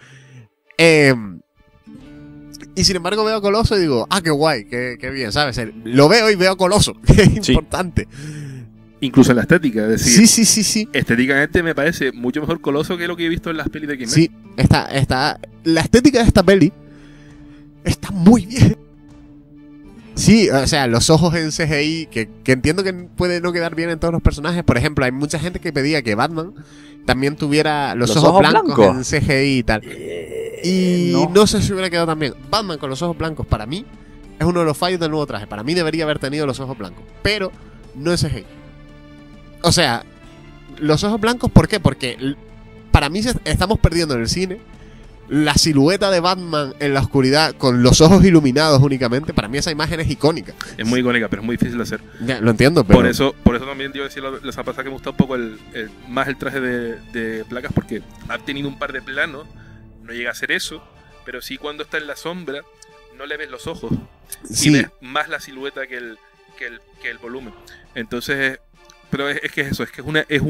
Y sin embargo veo a Coloso y digo, qué guay, qué bien, ¿sabes? Lo veo y veo a Coloso, que es importante. Incluso en la estética, es decir, sí. Estéticamente me parece mucho mejor Coloso que lo que he visto en las pelis de X-Men. Sí, la estética de esta peli está muy bien. Sí, o sea, los ojos en CGI, que entiendo que puede no quedar bien en todos los personajes. Por ejemplo, hay mucha gente que pedía que Batman también tuviera los ojos blancos en CGI y tal. Y no sé si hubiera quedado tan bien. Batman con los ojos blancos, para mí, es uno de los fallos del nuevo traje. Para mí debería haber tenido los ojos blancos, pero no en CGI. O sea, los ojos blancos, ¿por qué? Porque para mí estamos perdiendo en el cine la silueta de Batman en la oscuridad con los ojos iluminados únicamente. Para mí esa imagen es icónica. Es muy icónica, pero es muy difícil de hacer. Ya, lo entiendo, pero... Por eso también yo decía la semana pasada que me gusta un poco más el traje de placas, porque ha tenido un par de planos, no llega a ser eso, pero sí cuando está en la sombra no le ves los ojos. Sí. Y ves más la silueta que el volumen. Entonces, pero es que es eso, es que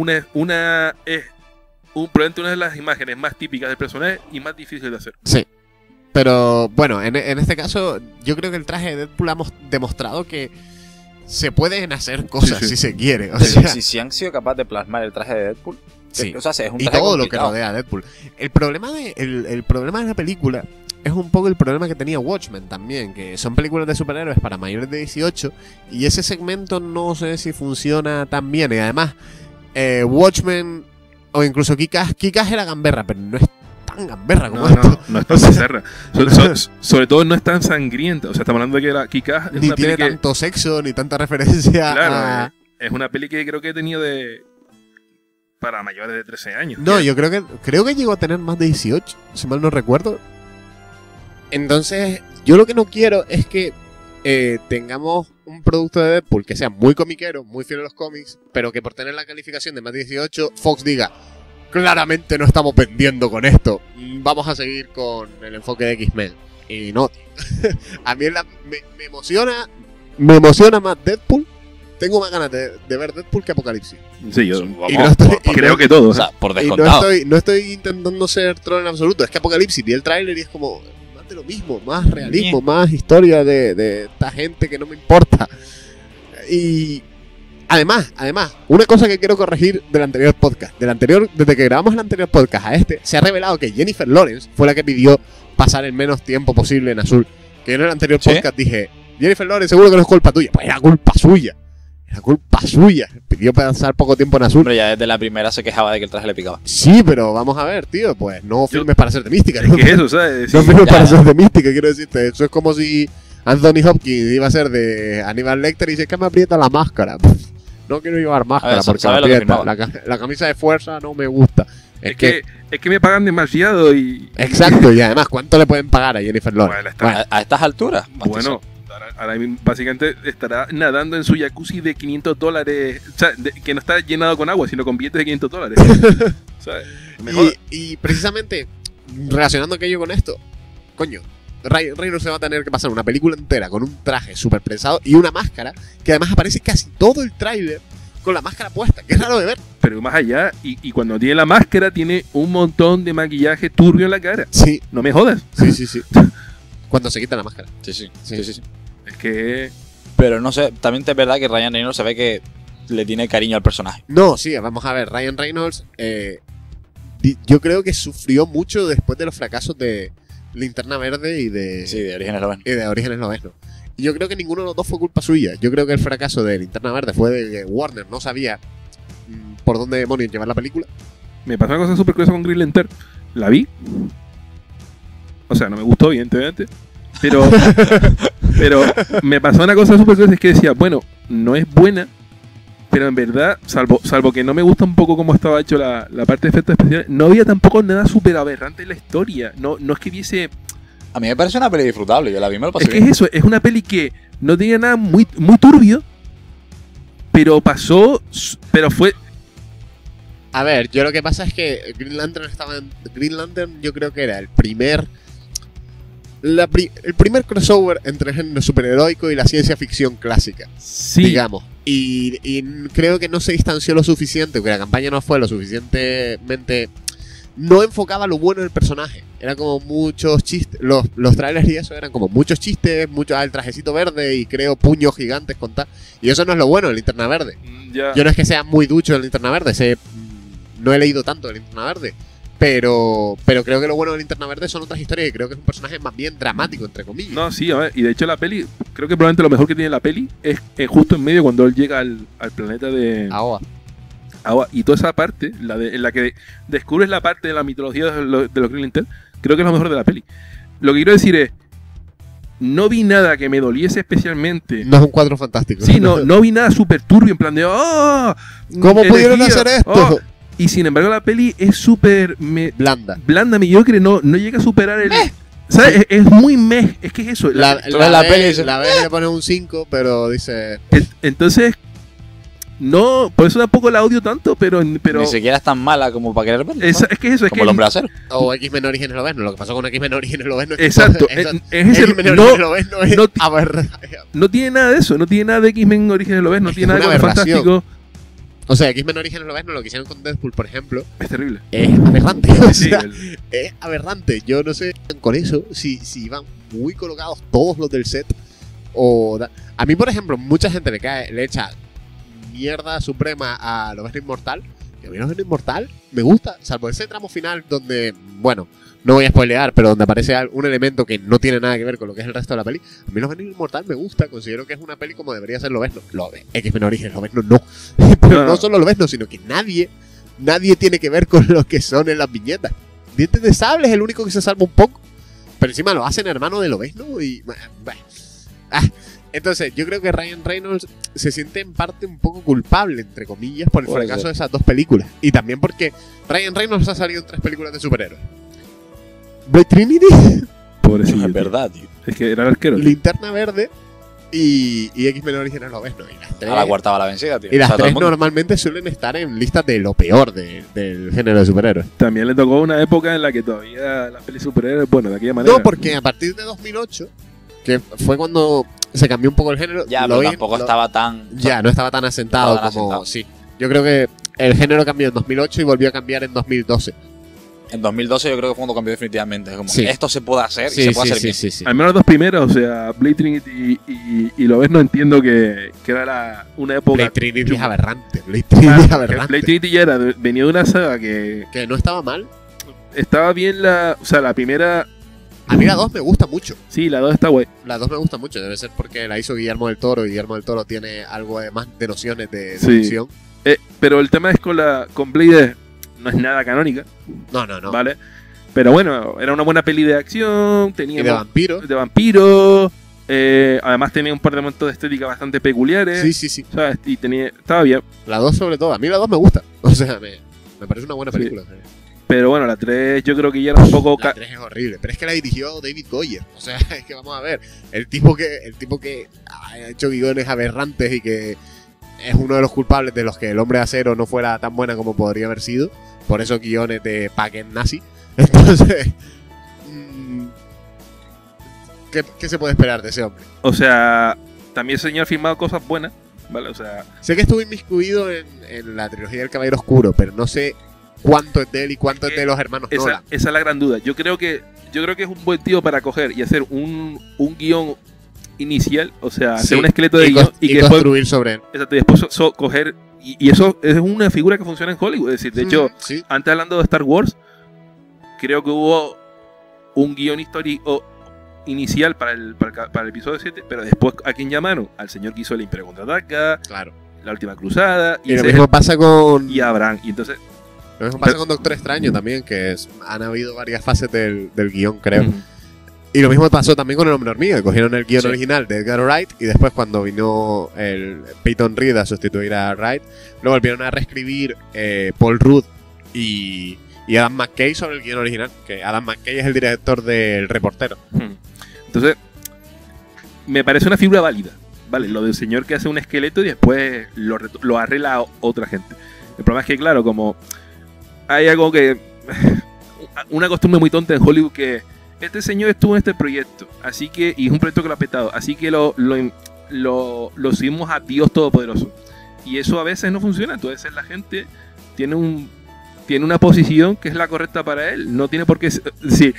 probablemente una de las imágenes más típicas del personaje y más difícil de hacer. Sí. Pero bueno, en este caso, yo creo que el traje de Deadpool ha demostrado que se pueden hacer cosas si se quiere. O sea, si han sido capaces de plasmar el traje de Deadpool, sí. O sea, es un y traje todo complicado. lo que rodea a Deadpool. El problema de la película es un poco el problema que tenía Watchmen también, que son películas de superhéroes para mayores de 18 y ese segmento no sé si funciona tan bien. Y además, Watchmen o incluso Kick-Ass era gamberra, pero no es tan gamberra como esto. No es tan gamberra. Sobre todo no es tan sangrienta. O sea, estamos hablando de que Kick-Ass es ni una tiene peli tanto sexo, ni tanta referencia. Claro, es una peli que creo que he tenido para mayores de 13 años. No, yo creo que llegó a tener más de 18, si mal no recuerdo. Entonces, yo lo que no quiero es que tengamos un producto de Deadpool que sea muy comiquero, muy fiel a los cómics, pero que por tener la calificación de más de 18, Fox diga, claramente no estamos vendiendo con esto, vamos a seguir con el enfoque de X-Men. Y no, tío. A mí me emociona más Deadpool. Tengo más ganas de ver Deadpool que Apocalipsis. Sí, yo creo que todo. O sea, por descontado. No estoy intentando ser troll en absoluto. Es que Apocalipsis vi el tráiler y es como más de lo mismo, más realismo, más historia de esta gente que no me importa. Y además, una cosa que quiero corregir del anterior podcast. Desde que grabamos el anterior podcast a este, se ha revelado que Jennifer Lawrence fue la que pidió pasar el menos tiempo posible en azul. Que yo en el anterior podcast dije, Jennifer Lawrence, seguro que no es culpa tuya. Pues era culpa suya. Era culpa suya. Pidió pasar poco tiempo en azul. Pero ya desde la primera se quejaba de que el traje le picaba. Sí, pero vamos a ver, tío. Pues no firmes para ser de mística. ¿Qué es eso, sabes? No firmes para ser de mística, quiero decirte. Eso es como si Anthony Hopkins iba a ser de Hannibal Lecter y dice que me aprieta la máscara. No quiero llevar máscara porque me aprieta. La camisa de fuerza no me gusta. Es que me pagan demasiado y... Exacto, y además, ¿cuánto le pueden pagar a Jennifer Lawrence? Bueno, a estas alturas. Bueno, ahora básicamente estará nadando en su jacuzzi de $500. O sea, que no está llenado con agua, sino con billetes de $500. ¿Sabes? Y precisamente, relacionando aquello con esto, coño, Ryan Reynolds se va a tener que pasar una película entera con un traje súper pesado y una máscara que además aparece casi todo el tráiler con la máscara puesta, que es raro de ver. Pero más allá, y cuando tiene la máscara, tiene un montón de maquillaje turbio en la cara. Sí. No me jodas. Sí. Cuando se quita la máscara. Sí. Es que... Pero no sé, también es verdad que Ryan Reynolds se ve que le tiene cariño al personaje. No, sí, vamos a ver, Ryan Reynolds yo creo que sufrió mucho después de los fracasos de Linterna Verde y de... Sí, de Orígenes Lobezno. Y de Orígenes Lobezno. Y yo creo que ninguno de los dos fue culpa suya. Yo creo que el fracaso de Linterna Verde fue de que Warner no sabía por dónde demonios llevar la película. Me pasó una cosa súper curiosa con Green Lantern. La vi. O sea, no me gustó, evidentemente. Pero me pasó una cosa súper curiosa, es que decía, bueno, no es buena, pero en verdad, salvo que no me gusta un poco cómo estaba hecho la parte de efectos especiales, no había tampoco nada súper aberrante en la historia. No es que viese... A mí me parece una peli disfrutable, yo la vi, me lo pasé Es que bien. es eso, es una peli que no tenía nada muy, muy turbio, pero fue... A ver, yo lo que pasa es que Green Lantern yo creo que era el primer crossover entre el género superheroico y la ciencia ficción clásica, Sí, digamos. Y creo que no se distanció lo suficiente, que la campaña no fue lo suficientemente... No enfocaba lo bueno del personaje. Era como muchos chistes. Los trailers y eso eran como muchos chistes, el trajecito verde y creo puños gigantes con tal. Y eso no es lo bueno de Linterna Verde. ya. Yo no es que sea muy ducho de Linterna Verde, no he leído tanto de Linterna Verde. Pero creo que lo bueno de Linterna Verde son otras historias y creo que es un personaje más bien dramático, entre comillas. No, sí, a ver, y de hecho la peli, creo que probablemente lo mejor que tiene la peli es justo en medio cuando él llega al planeta de Ahora. Agua, y toda esa parte, en la que descubres la parte de la mitología de los Green Lantern, creo que es lo mejor de la peli. Lo que quiero decir es, no vi nada que me doliese especialmente. No es un cuadro fantástico. Sí, no vi nada súper turbio en plan de ¡oh! ¿Cómo pudieron energía, hacer esto? oh. Y sin embargo la peli es súper Blanda. blanda, mediocre, no llega a superar el... ¿Sabes? Es muy meh, es que es eso. La peli vez le pones un 5, pero dice... Entonces, no, por eso tampoco la odio tanto, pero Ni siquiera es tan mala como para querer verla. es que eso, es Como que... el Hombre de Acero. O X-Men Orígenes Lobezno. Lo que pasó con X-Men Orígenes Lobezno es que Exacto, es ese- X-Men no- Orígenes Lobezno es no- aberrante. No tiene nada de eso, no tiene nada de X-Men Orígenes lo ves, no Es que tiene es nada de una Fantástico. aberración. O sea, X-Men Orígenes Lobezno, lo que hicieron con Deadpool, por ejemplo, Es terrible. es aberrante. O Sí, sea, es aberrante. Yo no sé con eso si iban muy colocados todos los del set. A mí, por ejemplo, mucha gente le echa mierda suprema a Lobezno Inmortal. Y a mí Lobezno Inmortal me gusta, salvo ese tramo final donde, bueno, no voy a spoilear, pero donde aparece un elemento que no tiene nada que ver con lo que es el resto de la peli. A mí Lobezno Inmortal me gusta, considero que es una peli como debería ser Lobezno. X-Men Orígenes Lobezno no. Pero no solo Lobezno, sino que nadie tiene que ver con lo que son en las viñetas. Dientes de Sable es el único que se salva un poco, pero encima lo hacen hermano de Lobezno y... Entonces, yo creo que Ryan Reynolds se siente en parte un poco culpable, entre comillas, por el Puede fracaso ser. de esas dos películas. Y también porque Ryan Reynolds ha salido en 3 películas de superhéroes. Blade Trinity, Pobrecillo. Es verdad, tío. Es que era el arquero. tío. Linterna Verde y X-Men Orígenes Lobezno. Y las 3, A la cuarta va la vencida, tío. y las O sea, todo el 3 mundo- normalmente suelen estar en listas de lo peor del género de superhéroes. También le tocó una época en la que todavía las pelis superhéroes, bueno, de aquella manera. No, porque a partir de 2008, que fue cuando se cambió un poco el género, Ya, lo pero vi- tampoco lo- estaba tan... Ya, no estaba tan asentado No estaba tan como... asentado. Sí. Yo creo que el género cambió en 2008 y volvió a cambiar en 2012. En 2012 yo creo que fue cuando cambió definitivamente. Es como, Sí. esto se puede hacer y se puede hacer bien. sí. Al menos los dos primeros, o sea, Blade Trinity y lo ves, no entiendo que era una época... Blade Trinity es aberrante. Blade Trinity es que aberrante. Blade Trinity ya venía de una saga que Que no estaba mal. estaba bien o sea, la primera... A mí la 2 me gusta mucho. Sí, la 2 está guay. La 2 me gusta mucho. Debe ser porque la hizo Guillermo del Toro y Guillermo del Toro tiene algo de más de nociones de Sí. edición. Pero el tema es con Blade no es nada canónica, No. ¿vale? Pero bueno, era una buena peli de acción, tenía Y de vampiro. de vampiros, además tenía un par de momentos de estética bastante peculiares, Sí. ¿sabes? Y estaba bien. La 2 sobre todo. A mí la 2 me gusta. O sea, me parece una buena Sí. película. Pero bueno, la 3 yo creo que ya era un poco... La 3 es horrible, pero es que la dirigió David Goyer. O sea, es que vamos a ver, el tipo que ha hecho guiones aberrantes y que es uno de los culpables de los que El Hombre de Acero no fuera tan buena como podría haber sido. Por esos guiones de Packen nazi. Entonces, ¿qué se puede esperar de ese hombre? O sea, también el señor ha firmado cosas buenas, ¿vale? O sea, Sé que estuvo inmiscuido en la trilogía del Caballero Oscuro, pero no sé cuánto es de él y cuánto es de los hermanos Nolan. esa es la gran duda. Yo creo que es un buen tío para coger y hacer un guión inicial, o sea, hacer Sí, un esqueleto de y guión y que después, construir sobre él. exacto, y después coger... Y eso es una figura que funciona en Hollywood. Es decir, de hecho, Sí. antes hablando de Star Wars, creo que hubo un guión histórico inicial para el episodio 7, pero después a quién llamaron, al señor que hizo el Imperio Contraataca, Claro. la Última Cruzada Y lo ese mismo pasa con... y Abraham. Y entonces, Lo mismo pasa con Doctor Extraño también, que han habido varias fases del guión, creo. Y lo mismo pasó también con El Hombre Hormiga. Cogieron el guión Sí. original de Edgar Wright y después cuando vino el Peyton Reed a sustituir a Wright, lo volvieron a reescribir Paul Rudd y Adam McKay sobre el guión original. Que Adam McKay es el director del Reportero. Entonces, me parece una figura válida. Vale, lo del señor que hace un esqueleto y después lo arregla otra gente. El problema es que, claro, como hay algo que... Una costumbre muy tonta en Hollywood que este señor estuvo en este proyecto, así que, y es un proyecto que lo ha petado, así que lo subimos a Dios Todopoderoso. Y eso a veces no funciona. Entonces la gente tiene una posición que es la correcta para él. No tiene por qué decir...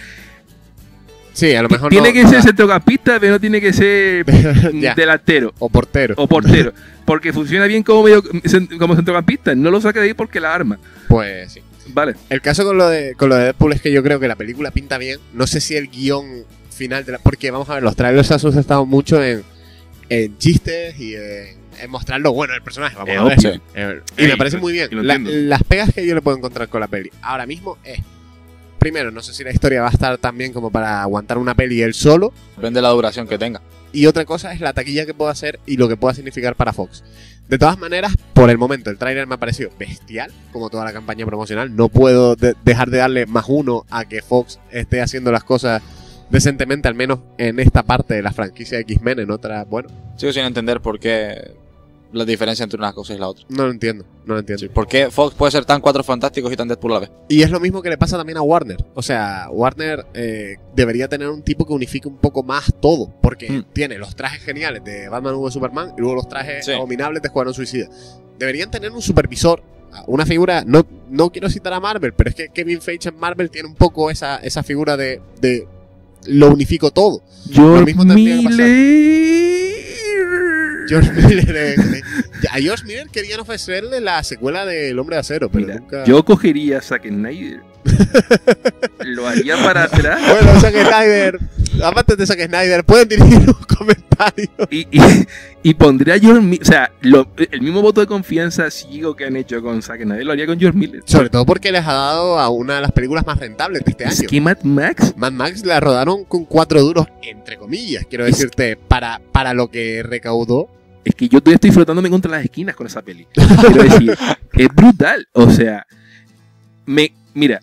Sí, a lo mejor tiene no, que ser centrocampista, pero no tiene que ser Ya. delantero O portero. o portero. Porque funciona bien como centrocampista. No lo saca de ahí porque la arma. Pues sí. Vale. El caso con lo de Deadpool es que yo creo que la película pinta bien. No sé si el guión final de la... Porque vamos a ver, los trailers se han sustentado mucho en chistes y en mostrar lo bueno del personaje. Vamos a ver. Sí. Y me parece muy bien. y lo entiendo. Las pegas que yo le puedo encontrar con la peli ahora mismo es... Primero, no sé si la historia va a estar tan bien como para aguantar una peli él solo. Depende de la duración que tenga. Y otra cosa es la taquilla que pueda hacer y lo que pueda significar para Fox. De todas maneras, por el momento, el tráiler me ha parecido bestial, como toda la campaña promocional. No puedo dejar de darle más uno a que Fox esté haciendo las cosas decentemente, al menos en esta parte de la franquicia de X-Men. En otra, bueno, Sigo sin entender por qué la diferencia entre una cosa y la otra. no lo entiendo. ¿Por qué Fox puede ser tan Cuatro Fantásticos y tan Deadpool a la vez? Y es lo mismo que le pasa también a Warner. O sea, Warner debería tener un tipo que unifique un poco más todo. Porque tiene los trajes geniales de Batman v Superman y luego los trajes abominables de Escuadrón Suicida. Deberían tener un supervisor, una figura... No quiero citar a Marvel, pero es que Kevin Feige en Marvel tiene un poco esa figura de lo unifico todo. Lo mismo tendría que pasar. George Miller. A George Miller querían ofrecerle la secuela de El Hombre de Acero, pero Mira, nunca... yo cogería a Zack Snyder, lo haría para atrás Bueno, Zack Snyder, aparte de Zack Snyder, pueden dirigir un comentario. y pondría a George Miller. O sea, el mismo voto de confianza ciego que han hecho con Zack Snyder lo haría con George Miller. Sobre todo porque les ha dado a una de las películas más rentables de este Es año. que Mad Max, Mad Max la rodaron con 4 duros, entre comillas, quiero decirte, para lo que recaudó. es que yo todavía estoy frotándome contra las esquinas con esa peli. Quiero decir, es brutal. O sea, mira,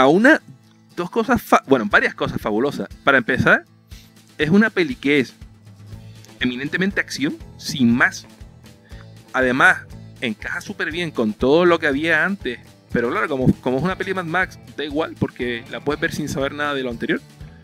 varias cosas fabulosas. Para empezar, es una peli que es eminentemente acción, sin más. Además, encaja súper bien con todo lo que había antes. Pero claro, como es una peli Mad Max, da igual, porque la puedes ver sin saber nada de lo anterior.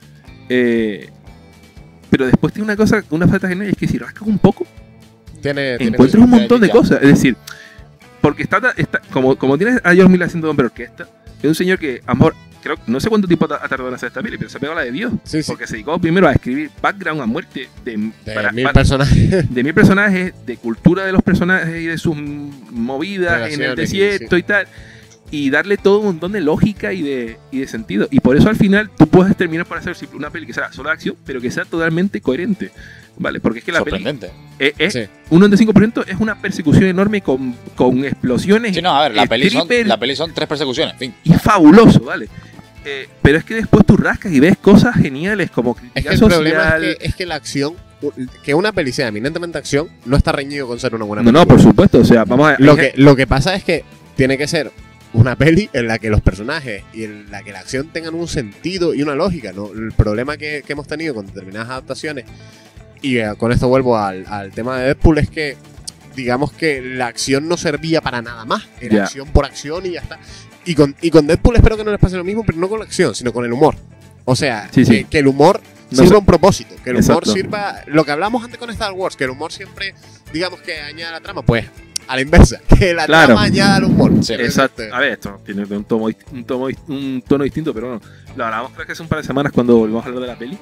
Pero después tiene una falta genial, y es que si rascas un poco, encuentras un montón de cosas. Es decir, porque está como tienes a George Miller haciendo hombre orquesta, es un señor que, amor, no sé cuánto tiempo ha tardado en hacer esta peli, pero se pegó la de Dios. Sí, sí. Porque se dedicó primero a escribir background a muerte De 1000 personajes. de 1000 personajes, de cultura de los personajes y de sus movidas en el Relaciones, desierto sí. y tal. Y darle todo un montón de lógica y de sentido. Y por eso al final tú puedes terminar por hacer una peli que sea solo de acción, pero que sea totalmente coherente. ¿Vale? Porque es que la peli Sorprendente. Sí. un 95% es una persecución enorme con explosiones. Sí, no, a ver, la peli strippers, son 3 persecuciones, en fin. y es fabuloso, ¿vale? Pero es que después tú rascas y ves cosas geniales como Es crítica que el social. problema es que la acción, que una peli sea eminentemente acción, no está reñido con ser una buena No, película. por supuesto. O sea, vamos a ver. Lo que pasa es que tiene que ser una peli en la que los personajes y en la que la acción tengan un sentido y una lógica, ¿no? El problema que hemos tenido con determinadas adaptaciones, y con esto vuelvo al tema de Deadpool, es que digamos que la acción no servía para nada más. Era Ya. acción por acción y ya está. Y con Deadpool espero que no les pase lo mismo, pero no con la acción, sino con el humor. O sea, Sí. que el humor No sirva sé. un propósito, que el humor Exacto. sirva... Lo que hablamos antes con Star Wars, que el humor siempre, digamos que añade a la trama, pues a la inversa, que la Claro. trama añada al humor. Sí. Exacto. A ver, esto tiene un tono distinto, pero bueno. Lo hablamos creo que hace un par de semanas cuando volvimos a hablar de la peli.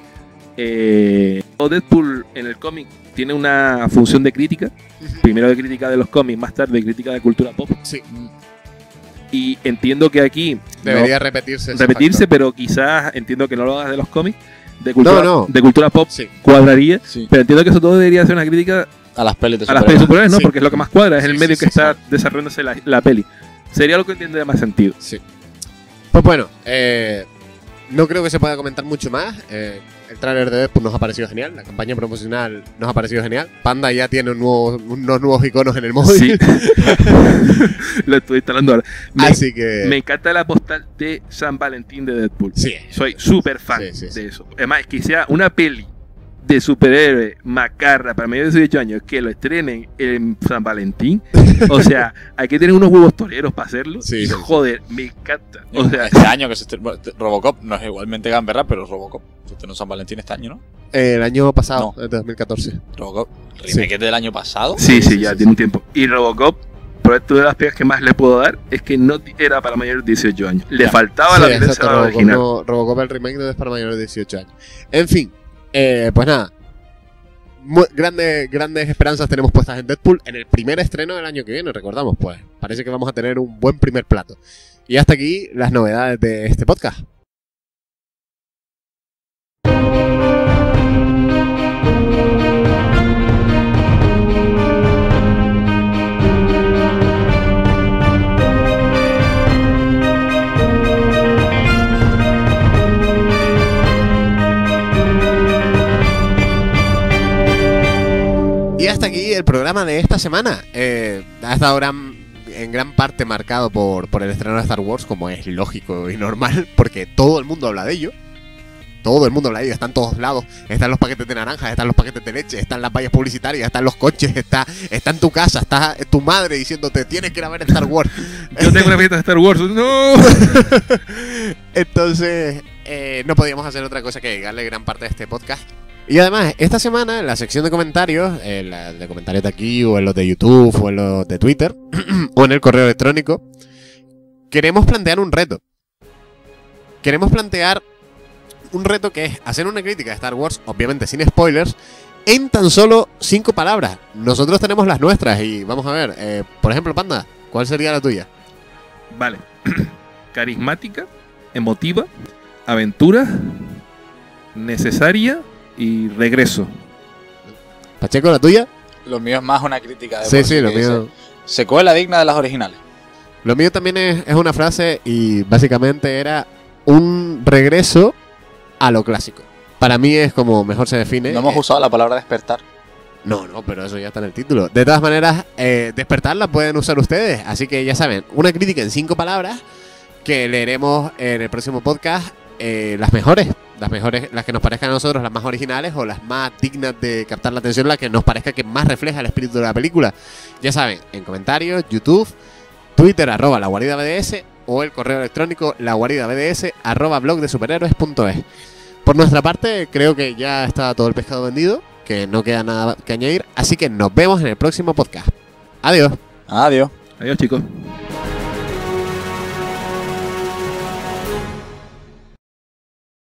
Deadpool en el cómic tiene una función de crítica. Primero de crítica de los cómics, más tarde de crítica de cultura pop. Sí, Y entiendo que aquí debería repetirse. ese repetirse, factor. pero quizás entiendo que no lo hagas de los cómics. De cultura, No. de cultura pop Sí. cuadraría. Sí. Pero entiendo que eso todo debería ser una crítica A las pelis de a las pelis superhéroes. superhéroes, ¿no? Sí. Porque es lo que más cuadra, es el Sí, medio sí, que sí, está desarrollándose la peli. Sería lo que tendría más sentido. Sí. Pues bueno, no creo que se pueda comentar mucho más. el tráiler de Deadpool nos ha parecido genial, la campaña promocional nos ha parecido genial. Panda ya tiene unos nuevos iconos en el móvil. Sí. Lo estoy instalando ahora. Así que... Me encanta la postal de San Valentín de Deadpool. Sí. Soy súper fan de eso. Además, que sea una peli de superhéroe macarra para mayores de 18 años que lo estrenen en San Valentín. O sea, hay que tener unos huevos toreros para hacerlo. Sí, joder, me encanta. O sea, este año que Robocop no es igualmente gamberra, pero Robocop se estrenó San Valentín este año, ¿no? El año pasado, No. de 2014. Robocop, remake es del año pasado. sí, ya tiene un tiempo. Y Robocop, por esto de las pegas que más le puedo dar, es que no era para mayores de 18 años. Le faltaba la violencia Robocop, original. Robocop el remake no es para mayores de 18 años. En fin, pues nada. Grandes esperanzas tenemos puestas en Deadpool en el primer estreno del año que viene, recordamos, pues. Parece que vamos a tener un buen primer plato. Y hasta aquí las novedades de este podcast. Y hasta aquí el programa de esta semana. Ha estado en gran parte marcado por el estreno de Star Wars, como es lógico y normal, porque todo el mundo habla de ello. Todo el mundo habla de ello, está en todos lados. Están los paquetes de naranjas, están los paquetes de leche, están las vallas publicitarias, están los coches, está en tu casa, está tu madre diciéndote tienes que ir a ver Star Wars. Yo tengo una fiesta de Star Wars, ¡no! Entonces, no podíamos hacer otra cosa que dedicarle gran parte de este podcast. Y además, esta semana, en la sección de comentarios, de comentarios de aquí, o en los de YouTube, o en los de Twitter, o en el correo electrónico, queremos plantear un reto. Queremos plantear un reto que es hacer una crítica de Star Wars, obviamente sin spoilers, en tan solo 5 palabras. Nosotros tenemos las nuestras y vamos a ver, por ejemplo, Panda, ¿cuál sería la tuya? Vale. Carismática, emotiva, aventura, necesaria y regreso. Pacheco, ¿la tuya? Lo mío es más una crítica de Sí, lo mío. Secuela digna de las originales. Lo mío también es una frase y básicamente era un regreso a lo clásico. Para mí es como mejor se define. No hemos usado la palabra despertar. No, pero eso ya está en el título. De todas maneras, despertar la pueden usar ustedes. Así que ya saben, una crítica en 5 palabras que leeremos en el próximo podcast. Las mejores, las que nos parezcan a nosotros las más originales o las más dignas de captar la atención, las que nos parezca que más refleja el espíritu de la película. Ya saben, en comentarios, YouTube, Twitter, @laguaridabds, o el correo electrónico laguaridabds@blogdesuperhéroes.es. Por nuestra parte, creo que ya está todo el pescado vendido, que no queda nada que añadir, así que nos vemos en el próximo podcast. Adiós. Adiós. Adiós, chicos.